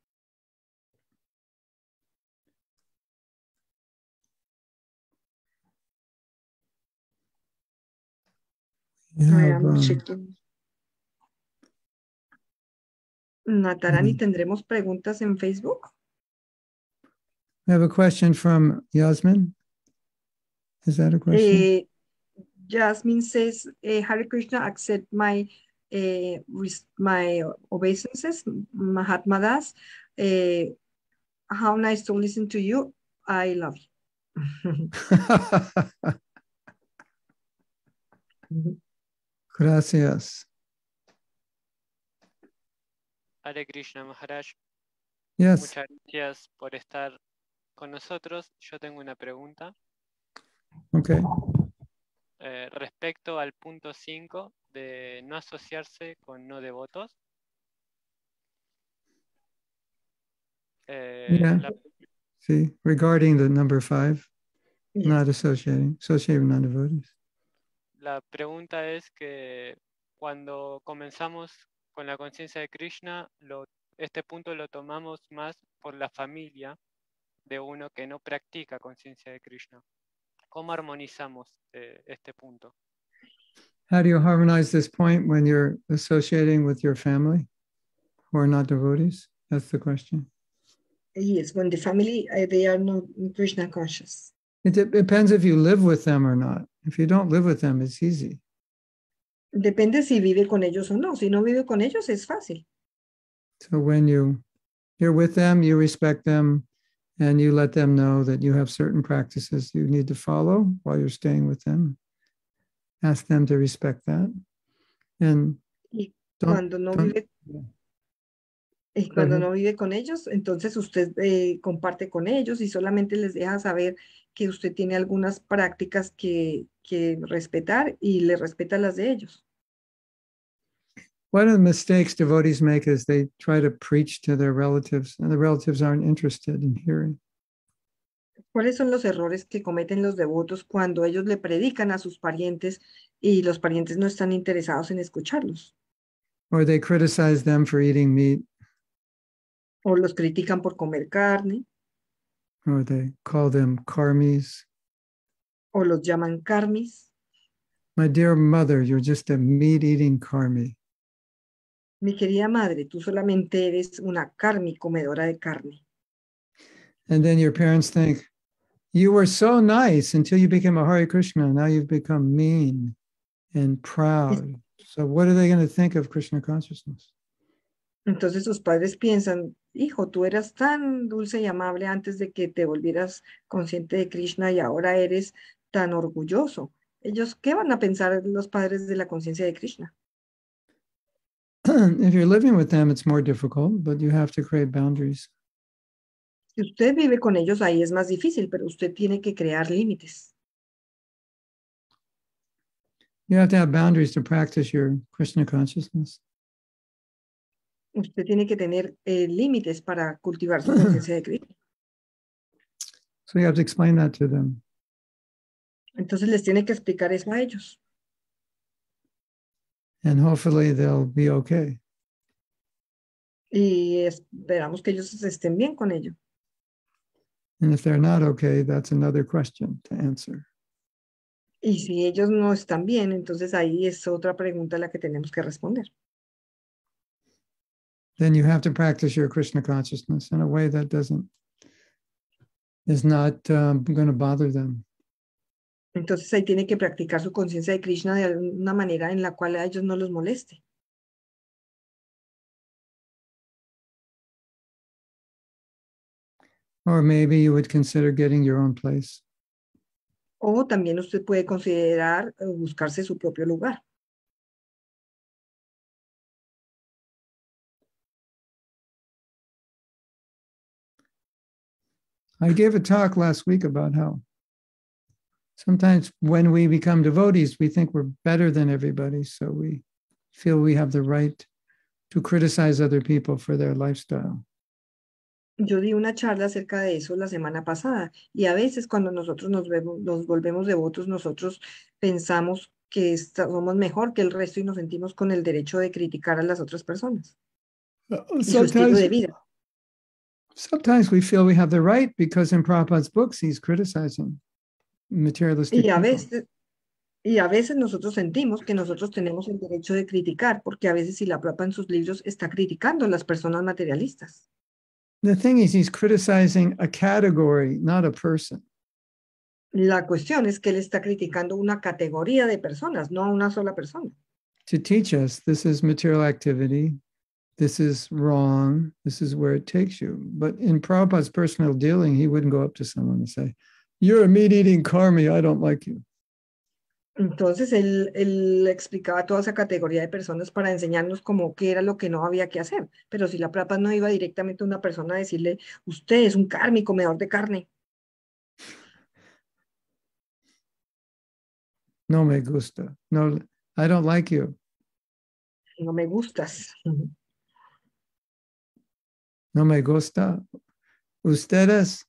Natarani, ¿tendremos preguntas en Facebook? I have a question from Yasmin. Is that a question? Jasmine says, Hare Krishna, accept my my obeisances, Mahatma Das. How nice to listen to you. I love you. Gracias. Hare Krishna Maharaj. Yes. Muchas gracias por estar con nosotros. Yo tengo una pregunta. Okay. Respecto al punto 5 de no asociarse con no devotos. See, regarding the number 5, not associating with non-devotees. La pregunta es que cuando comenzamos con la conciencia de Krishna, este punto lo tomamos más por la familia de uno que no practica conciencia de Krishna. ¿Cómo armonizamos este punto? How do you harmonize this point when you're associating with your family who are not devotees? That's the question. Yes, when the family, they are not Krishna conscious. It depends if you live with them or not. If you don't live with them, it's easy. Depende si vive con ellos o no. Si no vive con ellos, es fácil. So when you're with them, you respect them, and you let them know that you have certain practices you need to follow while you're staying with them. Ask them to respect that. And cuando no vive con ellos, entonces usted comparte con ellos y solamente les deja saber que usted tiene algunas prácticas que respetar y le respeta las de ellos. One of the mistakes devotees make is they try to preach to their relatives, and the relatives aren't interested in hearing. ¿Cuáles son los errores que cometen los devotos cuando ellos le predican a sus parientes y los parientes no están interesados en escucharlos? Or they criticize them for eating meat, o los critican por comer carne, or they call them karmis. o los llaman karmis. My dear mother, you're just a meat-eating karmi. Mi querida madre, tú solamente eres una karmi comedora de carne. And then your parents think, you were so nice until you became a Hare Krishna. Now you've become mean and proud. So what are they going to think of Krishna consciousness? Entonces sus padres piensan, hijo, tú eras tan dulce y amable antes de que te volvieras consciente de Krishna y ahora eres tan orgulloso. Ellos, ¿qué van a pensar los padres de la conciencia de Krishna? If you're living with them, it's more difficult, but you have to create boundaries. Si usted vive con ellos, ahí es más difícil, pero usted tiene que crear límites. You have to have boundaries to practice your Krishna consciousness. Usted tiene que tener límites para cultivar su conciencia de Krishna. So you have to explain that to them. Entonces les tiene que explicar eso a ellos. And hopefully they'll be okay. Y esperamos que ellos estén bien con ello. And if they're not okay, that's another question to answer. Y si ellos no están bien, entonces ahí es otra pregunta a la que tenemos que responder. Then you have to practice your Krishna consciousness in a way that is not going to bother them. Entonces ahí tiene que practicar su conciencia de Krishna de una manera en la cual a ellos no los moleste. Or maybe you would consider getting your own place. O también usted puede considerar buscarse su propio lugar. I gave a talk last week about how sometimes when we become devotees, we think we're better than everybody. So we feel we have the right to criticize other people for their lifestyle. Yo di una charla acerca de eso la semana pasada y a veces cuando nosotros nos volvemos devotos, nosotros pensamos que somos mejor que el resto y nos sentimos con el derecho de criticar a las otras personas y su estilo de vida. Sometimes we feel we have the right because in Prabhupada's books he's criticizing materialistic people. Y a veces nosotros sentimos que nosotros tenemos el derecho de criticar porque a veces si la Prabhupada en sus libros está criticando a las personas materialistas. The thing is, he's criticizing a category, not a person. La cuestión es que él está criticando una categoría de personas, no a una sola persona. To teach us, this is material activity, this is wrong, this is where it takes you. But in Prabhupada's personal dealing, he wouldn't go up to someone and say, you're a meat-eating karmi, I don't like you. Entonces él explicaba toda esa categoría de personas para enseñarnos como qué era lo que no había que hacer. Pero si la Prabhupada no iba directamente a una persona a decirle, usted es un karmi, comedor de carne. No me gusta. No, I don't like you. No me gustas. No me gusta. Ustedes,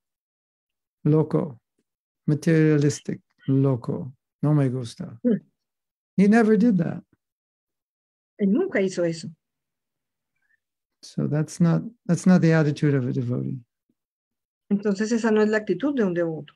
loco, materialistic, loco. No me gusta. He never did that. Él nunca hizo eso. So that's not the attitude of a devotee. Entonces esa no es la actitud de un devoto.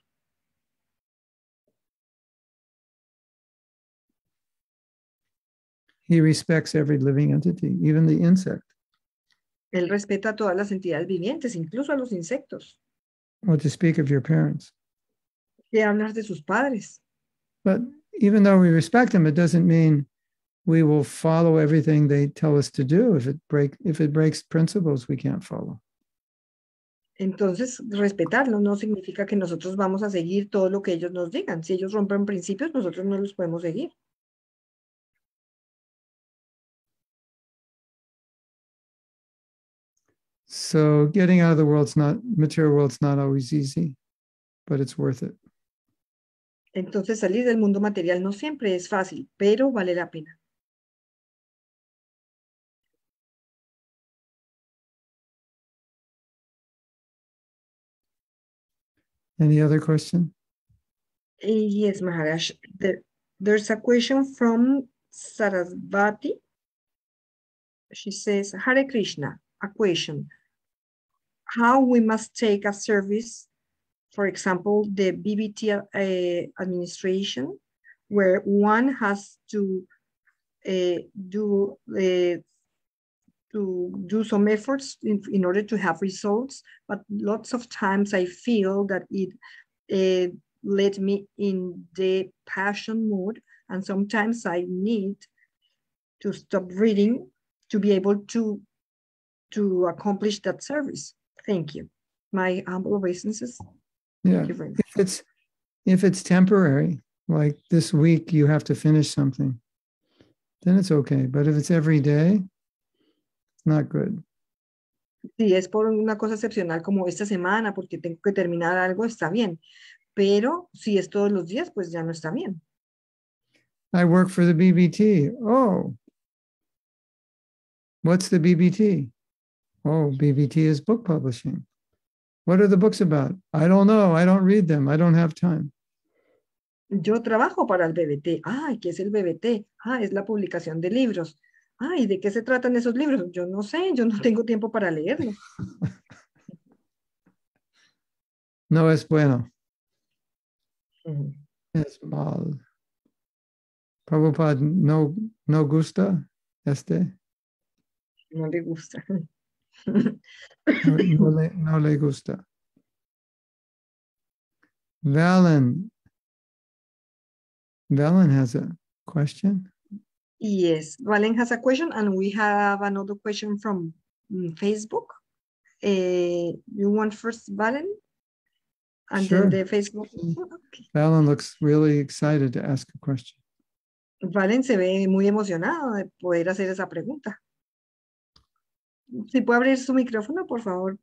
He respects every living entity, even the insect. Él respeta a todas las entidades vivientes, incluso a los insectos. What to speak of your parents. ¿Qué hablar de sus padres? But even though we respect them, it doesn't mean we will follow everything they tell us to do. If it breaks principles, we can't follow. Entonces, respetarlo no significa que nosotros vamos a seguir todo lo que ellos nos digan. Si ellos rompen principios, nosotros no los podemos seguir. So getting out of the material world's not always easy, but it's worth it. Entonces, salir del mundo material no siempre es fácil, pero vale la pena. Any other question? Yes, Maharaj. There's a question from Sarasvati. She says, Hare Krishna, a question. How we must take a service, for example, the BBT administration, where one has to do some efforts in order to have results, but lots of times I feel that it led me in the passion mood, and sometimes I need to stop reading to be able to accomplish that service. Thank you. My humble obeisances. Yeah. Thank you very much. If it's temporary, like this week you have to finish something, then it's okay. But if it's every day, it's not good. Si es por una cosa excepcional como esta semana, porque tengo que terminar algo, está bien. Pero si es todos los días, pues ya no está bien. I work for the BBT. Oh, what's the BBT? Oh, BBT is book publishing. What are the books about? I don't know. I don't read them. I don't have time. Yo trabajo para el BBT. Ay, ¿qué es el BBT? Ah, es la publicación de libros. Ay, ¿de qué se tratan esos libros? Yo no sé, yo no tengo tiempo para leerlos. No es bueno. Ujú. Es mal. Prabhupada no gusta este. No le gusta. No le gusta. Valen has a question. Yes, Valen has a question, and we have another question from Facebook. You want first, Valen? And Sure. then the Facebook. Okay. Valen looks really excited to ask a question. Valen se ve muy emocionado de poder hacer esa pregunta. Si puede abrir su micrófono, por favor.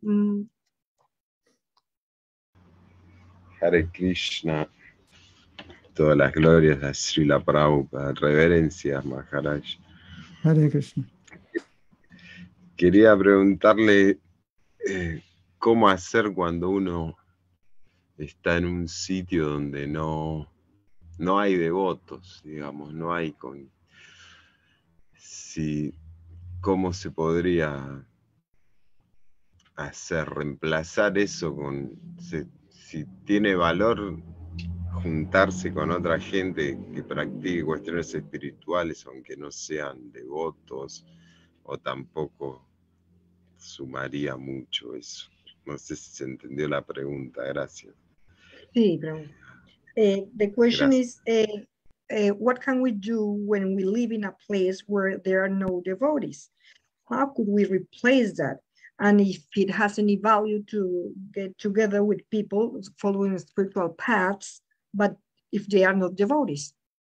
Hare Krishna, todas las glorias a Srila Prabhupada, reverencias Maharaj. Hare Krishna. Quería preguntarle cómo hacer cuando uno está en un sitio donde no hay devotos, digamos, no hay cómo se podría hacer, reemplazar eso si tiene valor juntarse con otra gente que practique cuestiones espirituales, aunque no sean devotos, o tampoco sumaría mucho eso. No sé si se entendió la pregunta, gracias. Sí, pregunta. The question is, what can we do when we live in a place where there are no devotees? How could we replace that? And if it has any value to get together with people following spiritual paths, but if they are not devotees?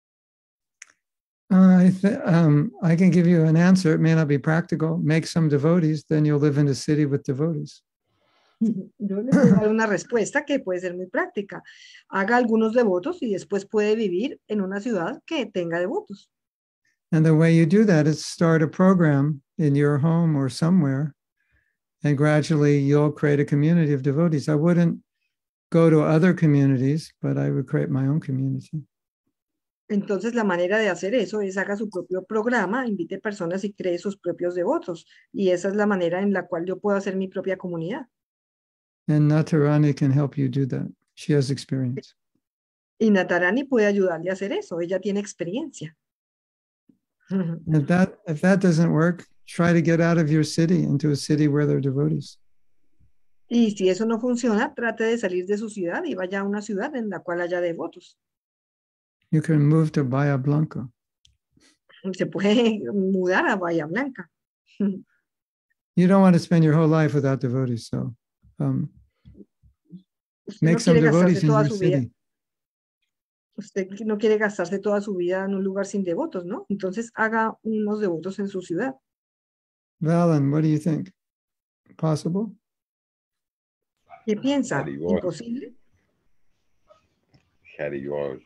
I can give you an answer. It may not be practical. Make some devotees, then you'll live in a city with devotees. Yo le voy a dar una respuesta que puede ser muy práctica. Haga algunos devotos y después puede vivir en una ciudad que tenga devotos. And the way you do that is start a program in your home or somewhere, and gradually you'll create a community of devotees. I wouldn't go to other communities, but I would create my own community. Entonces la manera de hacer eso es haga su propio programa, invite personas y cree sus propios devotos. Y esa es la manera en la cual yo puedo hacer mi propia comunidad. And Natarani can help you do that. She has experience. Y Natarani puede ayudarle a hacer eso. Ella tiene experiencia. If that doesn't work, try to get out of your city into a city where there are devotees. Y si eso no funciona, trate de salir de su ciudad y vaya a una ciudad en la cual haya devotos. You can move to Bahía Blanca. Se puede mudar a Bahía Blanca. You don't want to spend your whole life without devotees, so make some devotees in your city. Usted no quiere gastarse toda su vida en un lugar sin devotos, ¿no? Entonces haga unos devotos en su ciudad. Valen, what do you think? Possible? ¿Qué piensa? Haribol. ¿Imposible? Haribol.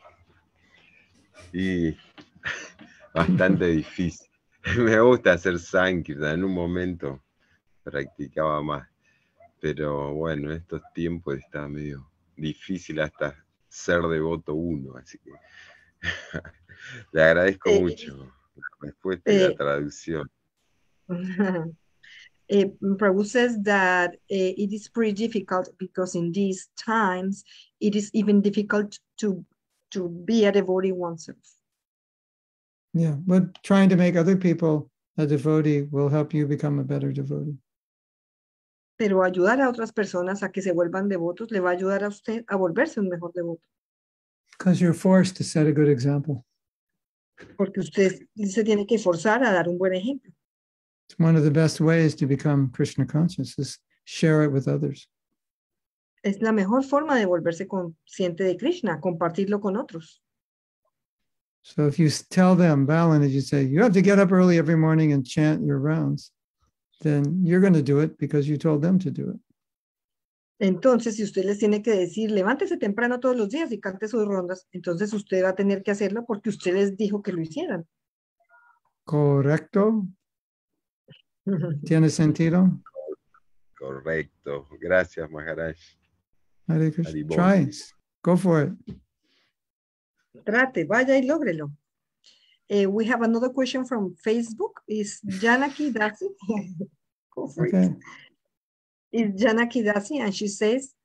Y bastante difícil. Me gusta hacer Sankirtan, en un momento practicaba más, pero bueno, estos tiempos está medio difícil hasta ser devoto uno, así que le agradezco mucho la respuesta y la traducción. Prabhu says that it is pretty difficult because in these times, it is even difficult to be a devotee oneself. Yeah, but trying to make other people a devotee will help you become a better devotee. Pero ayudar a otras personas a que se vuelvan devotos le va a ayudar a usted a volverse un mejor devoto. Because you're forced to set a good example. Porque usted se tiene que forzar a dar un buen ejemplo. It's one of the best ways to become Krishna conscious is share it with others. Es la mejor forma de volverse consciente de Krishna, compartirlo con otros. So if you tell them, Balan, as you say, you have to get up early every morning and chant your rounds, then you're going to do it because you told them to do it. Entonces, si usted les tiene que decir, levántese temprano todos los días y cante sus rondas, entonces usted va a tener que hacerlo porque usted les dijo que lo hicieran. ¿Correcto? ¿Tiene sentido? Correcto. Gracias, Maharaj. Hare Krishna. Haribol. Try. Go for it. Trate, vaya y lógrelo. We have another question from Facebook. Is Janaki Dasi? Go for it. Okay. Is Janaki Dasi, and she says,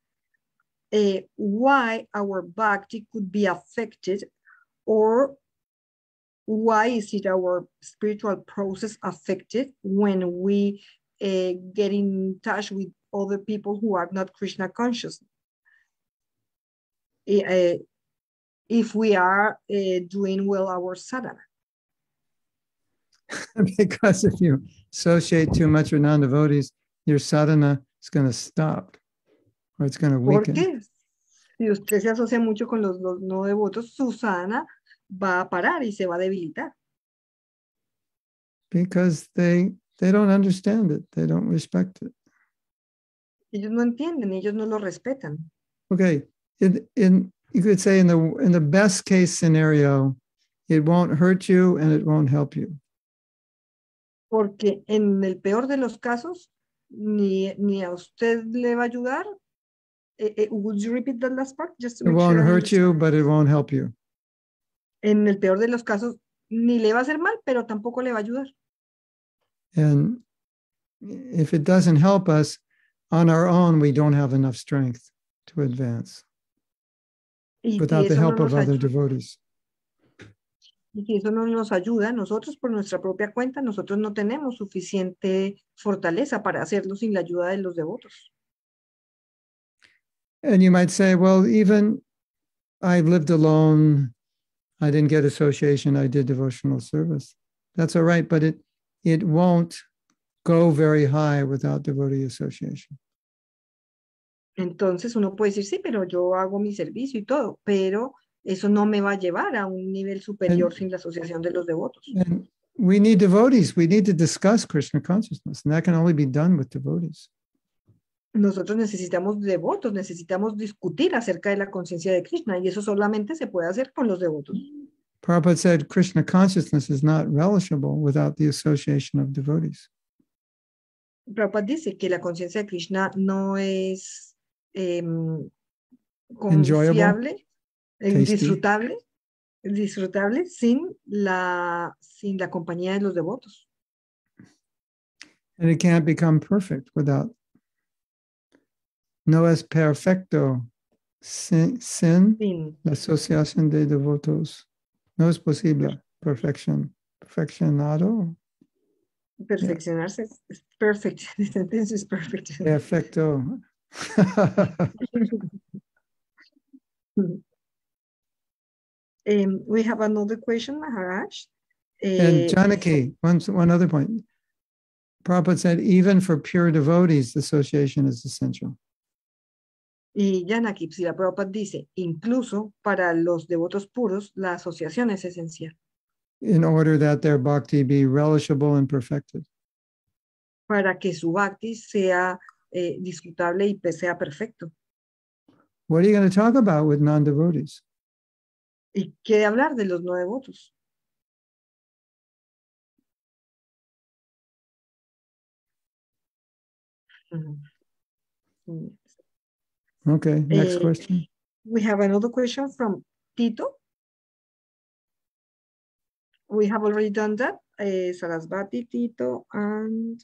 why our bhakti could be affected, or why is it our spiritual process affected when we get in touch with other people who are not Krishna conscious? If we are doing well our sadhana. Because if you associate too much with non-devotees, your sadhana is going to stop or it's going to weaken. ¿Por qué? Si usted se asocia mucho con los no devotos, su sadhana va a parar y se va a debilitar. Because they don't understand it. They don't respect it. Ellos no entienden, ellos no lo respetan. Okay. You could say in the best case scenario, it won't hurt you and it won't help you. Porque en el peor de los casos, ni a usted le va a ayudar. Would you repeat that last part? Just to It make won't sure I hurt you, understand. but it won't help you. En el peor de los casos, ni le va a hacer mal, pero tampoco le va a ayudar. And if it doesn't help us, on our own, we don't have enough strength to advance Y without si the eso help no of nos other ayuda, devotees. y si eso no nos ayuda, nosotros por nuestra propia cuenta, nosotros no tenemos suficiente fortaleza para hacerlo sin la ayuda de los devotos. And you might say, well, even I lived alone, I didn't get association, I did devotional service. That's all right, but it won't go very high without devotee association. Entonces uno puede decir, sí, pero yo hago mi servicio y todo, pero eso no me va a llevar a un nivel superior sin la asociación de los devotos. And we need devotees. We need to discuss Krishna consciousness, and that can only be done with devotees. Nosotros necesitamos devotos, necesitamos discutir acerca de la conciencia de Krishna, y eso solamente se puede hacer con los devotos. Prabhupada said Krishna consciousness is not relishable without the association of devotees. Prabhupada dice que la conciencia de Krishna no es Enjoyable, confiable, tasty. disfrutable sin la compañía de los devotos. And it can't become perfect without. No es perfecto sin la asociación de devotos. No es posible perfeccionado. Perfeccionarse es perfect. The sentence is perfect. Perfecto. We have another question, Maharaj. And Janaki, one other point. Prabhupada said, even for pure devotees, association is essential. Y Janaki, si la Prabhupada dice, incluso para los devotos puros, la asociación es esencial. In order that their bhakti be relishable and perfected. Para que su bhakti sea disfrutable y sea perfecto. What are you going to talk about with non-devotees? ¿Y qué hablar de los no devotos? Okay, next question. We have another question from Tito. We have already done that. Sarasvati, Tito, and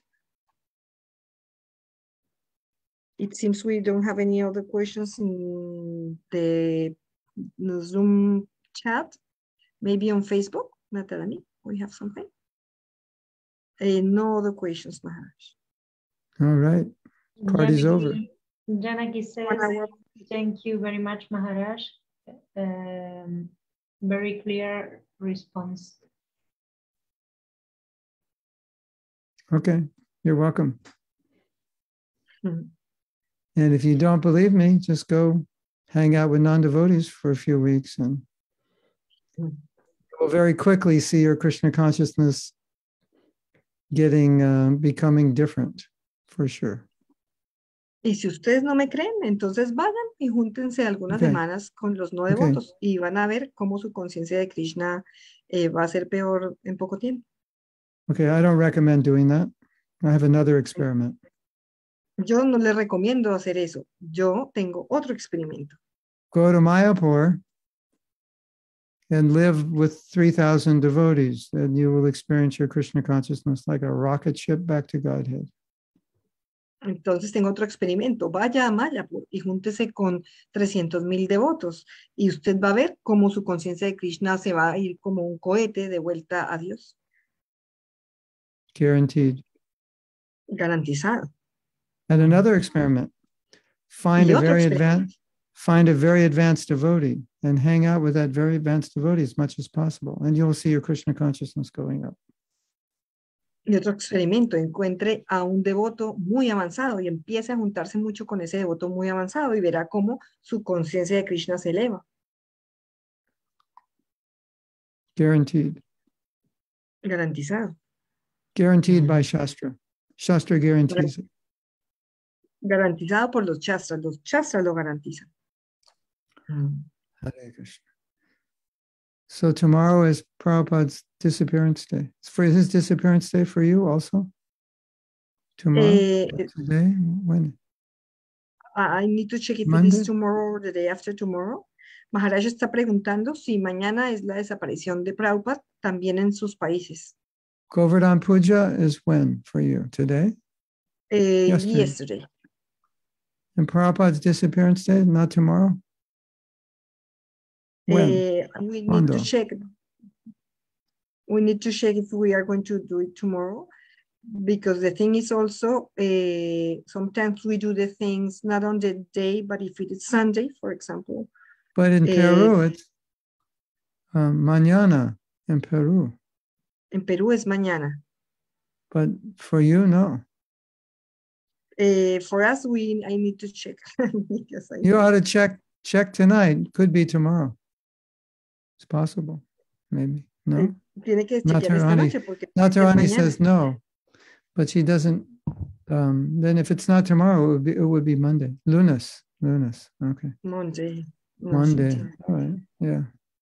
it seems we don't have any other questions in the Zoom chat. Maybe on Facebook, Natalani, we have something. No other questions, Maharaj. All right. Party's over. Janaki says, thank you very much, Maharaj. Very clear response. Okay, you're welcome. Hmm. And if you don't believe me, just go hang out with non-devotees for a few weeks and you will very quickly see your Krishna consciousness becoming different, for sure. Y si ustedes no me creen, entonces vayan y júntense algunas semanas con los no devotos y van a ver cómo su conciencia de Krishna va a ser peor en poco tiempo. Okay, I don't recommend doing that. I have another experiment. Yo no les recomiendo hacer eso. Yo tengo otro experimento. Go to Mayapur and live with 3,000 devotees, and you will experience your Krishna consciousness like a rocket ship back to Godhead. Entonces tengo otro experimento. Vaya a Mayapur y júntese con 300,000 devotos y usted va a ver cómo su conciencia de Krishna se va a ir como un cohete de vuelta a Dios. Guaranteed. Garantizado. And another experiment. Find a very advanced devotee and hang out with that very advanced devotee as much as possible, and you'll see your Krishna consciousness going up. Y otro experimento, encuentre a un devoto muy avanzado y empiece a juntarse mucho con ese devoto muy avanzado y verá cómo su conciencia de Krishna se eleva. Guaranteed. Garantizado. Guaranteed by Shastra. Shastra guarantees it. Garantizado por los Shastras lo garantizan. Hare Krishna. So tomorrow is Prabhupada's disappearance day. It's for his disappearance day for you also? Tomorrow? Today? When? I need to check if Monday? it is tomorrow or the day after tomorrow. Maharaj está preguntando si mañana es la desaparición de Prabhupada también en sus países. Govardhan Puja is when for you? Today? Yesterday. And Prabhupada's disappearance day, not tomorrow? When? We need to check. We need to check if we are going to do it tomorrow, because the thing is also sometimes we do the things not on the day, but if it is Sunday, for example. But in Peru, it's mañana in Peru. En Perú es mañana. But for you, no. For us, I need to check. You ought to check tonight. Could be tomorrow. It's possible, maybe. No? Tiene que chequear esta noche porque Natarani says no, but she doesn't. Then if it's not tomorrow, it would be Monday. Lunes. Okay. Monday. All right. Yeah.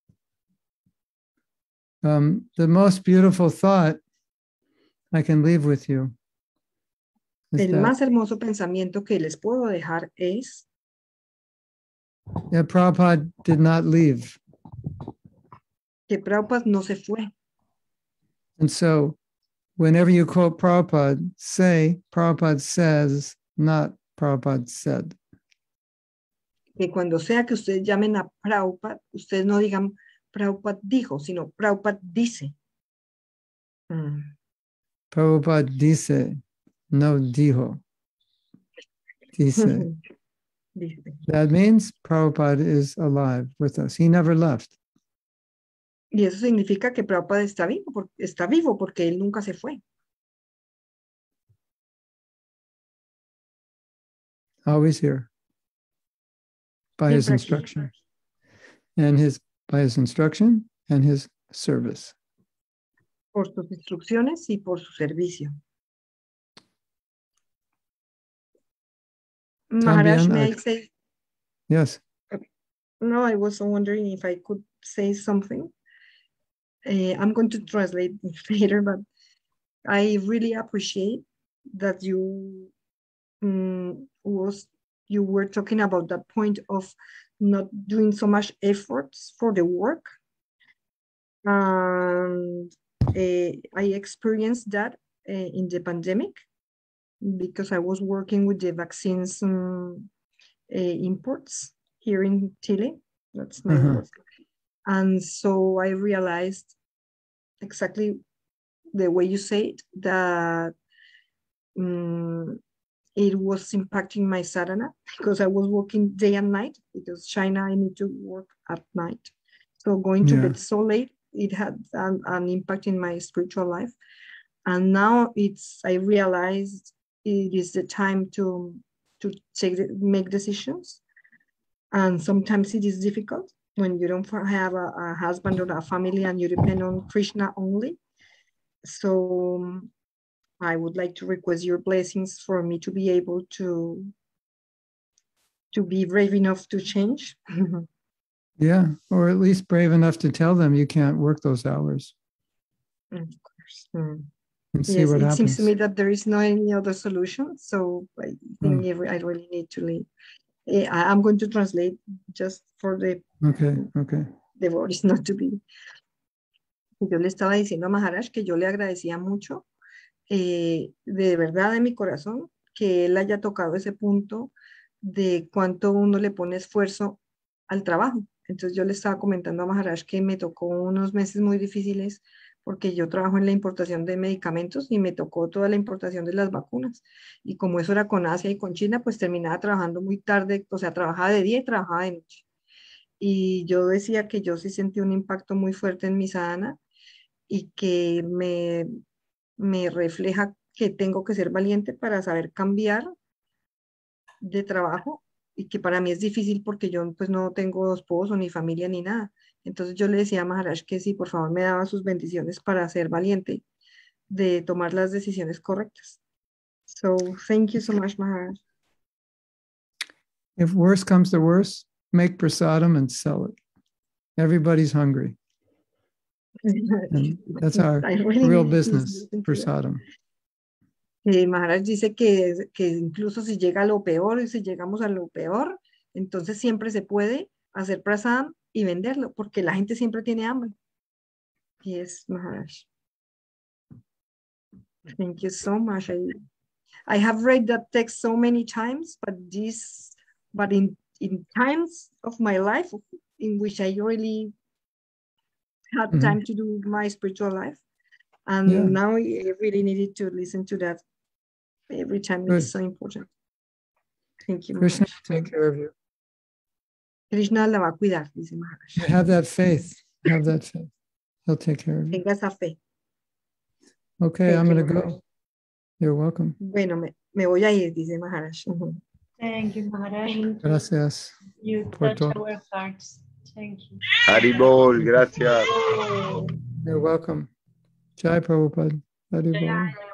The most beautiful thought I can leave with you. El más hermoso pensamiento que les puedo dejar es that Prabhupada did not leave. Que Prabhupada no se fue. And so whenever you quote Prabhupada, say Prabhupada says, not Prabhupada said. Que cuando sea que ustedes llamen a Prabhupada, ustedes no digan Prabhupada dijo, sino Prabhupada dice. Prabhupada dice, no dijo. Dice. That means Prabhupada is alive with us. He never left. Y eso significa que Prabhupada está vivo porque él nunca se fue. Always here. By his instruction. And by his instruction and his service. Por sus instrucciones y por su servicio. Maharaj, may I say? Yes. No, I was wondering if I could say something. I'm going to translate later, but I really appreciate that you were talking about that point of not doing so much efforts for the work. And I experienced that in the pandemic because I was working with the vaccines imports here in Chile. That's my work. And so I realized exactly the way you say it, that it was impacting my sadhana because I was working day and night because China, I need to work at night. So going to bed so late, it had an impact in my spiritual life. And now I realized it is the time to make decisions. And sometimes it is difficult when you don't have a husband or a family and you depend on Krishna only. So I would like to request your blessings for me to be able to be brave enough to change. Yeah, or at least brave enough to tell them you can't work those hours. Of course. And see what happens. It seems to me that there is no any other solution. So I think I really need to leave. I'm going to translate just for the devotees not to be. Yo le estaba diciendo a Maharaj que yo le agradecía mucho, de verdad de mi corazón, que él haya tocado ese punto de cuánto uno le pone esfuerzo al trabajo. Entonces yo le estaba comentando a Maharaj que me tocó unos meses muy difíciles porque yo trabajo en la importación de medicamentos y me tocó toda la importación de las vacunas. Y como eso era con Asia y con China, pues terminaba trabajando muy tarde, o sea, trabajaba de día y trabajaba de noche. Y yo decía que yo sí sentí un impacto muy fuerte en mi sadhana y que me refleja que tengo que ser valiente para saber cambiar de trabajo y que para mí es difícil porque yo pues no tengo esposo ni familia ni nada. Entonces yo le decía a Maharaj que sí, por favor me daba sus bendiciones para ser valiente de tomar las decisiones correctas. So thank you so much, Maharaj. If worse comes to worse, make prasadam and sell it. Everybody's hungry. And that's our real business, prasadam. Maharaj dice que incluso si llega a lo peor y si llegamos a lo peor, entonces siempre se puede hacer prasadam y venderlo, porque la gente siempre tiene hambre. Yes, Maharaj. Thank you so much. I have read that text so many times, but in times of my life in which I really had time to do my spiritual life, and now I really needed to listen to that every time. It's so important. Thank you, Krishna Maharaj. will take care of you. Krishna la va a cuidar, dice Maharaj. You have that faith. Have that faith. He'll take care of you. Tenga esa fe. Okay, I'm going to go. You're welcome. Bueno, me voy a ir, dice Maharaj. Thank you, Maharaj. Gracias. You touch our hearts. Thank you. Haribol, gracias. You're welcome. Jai Prabhupada. Haribol.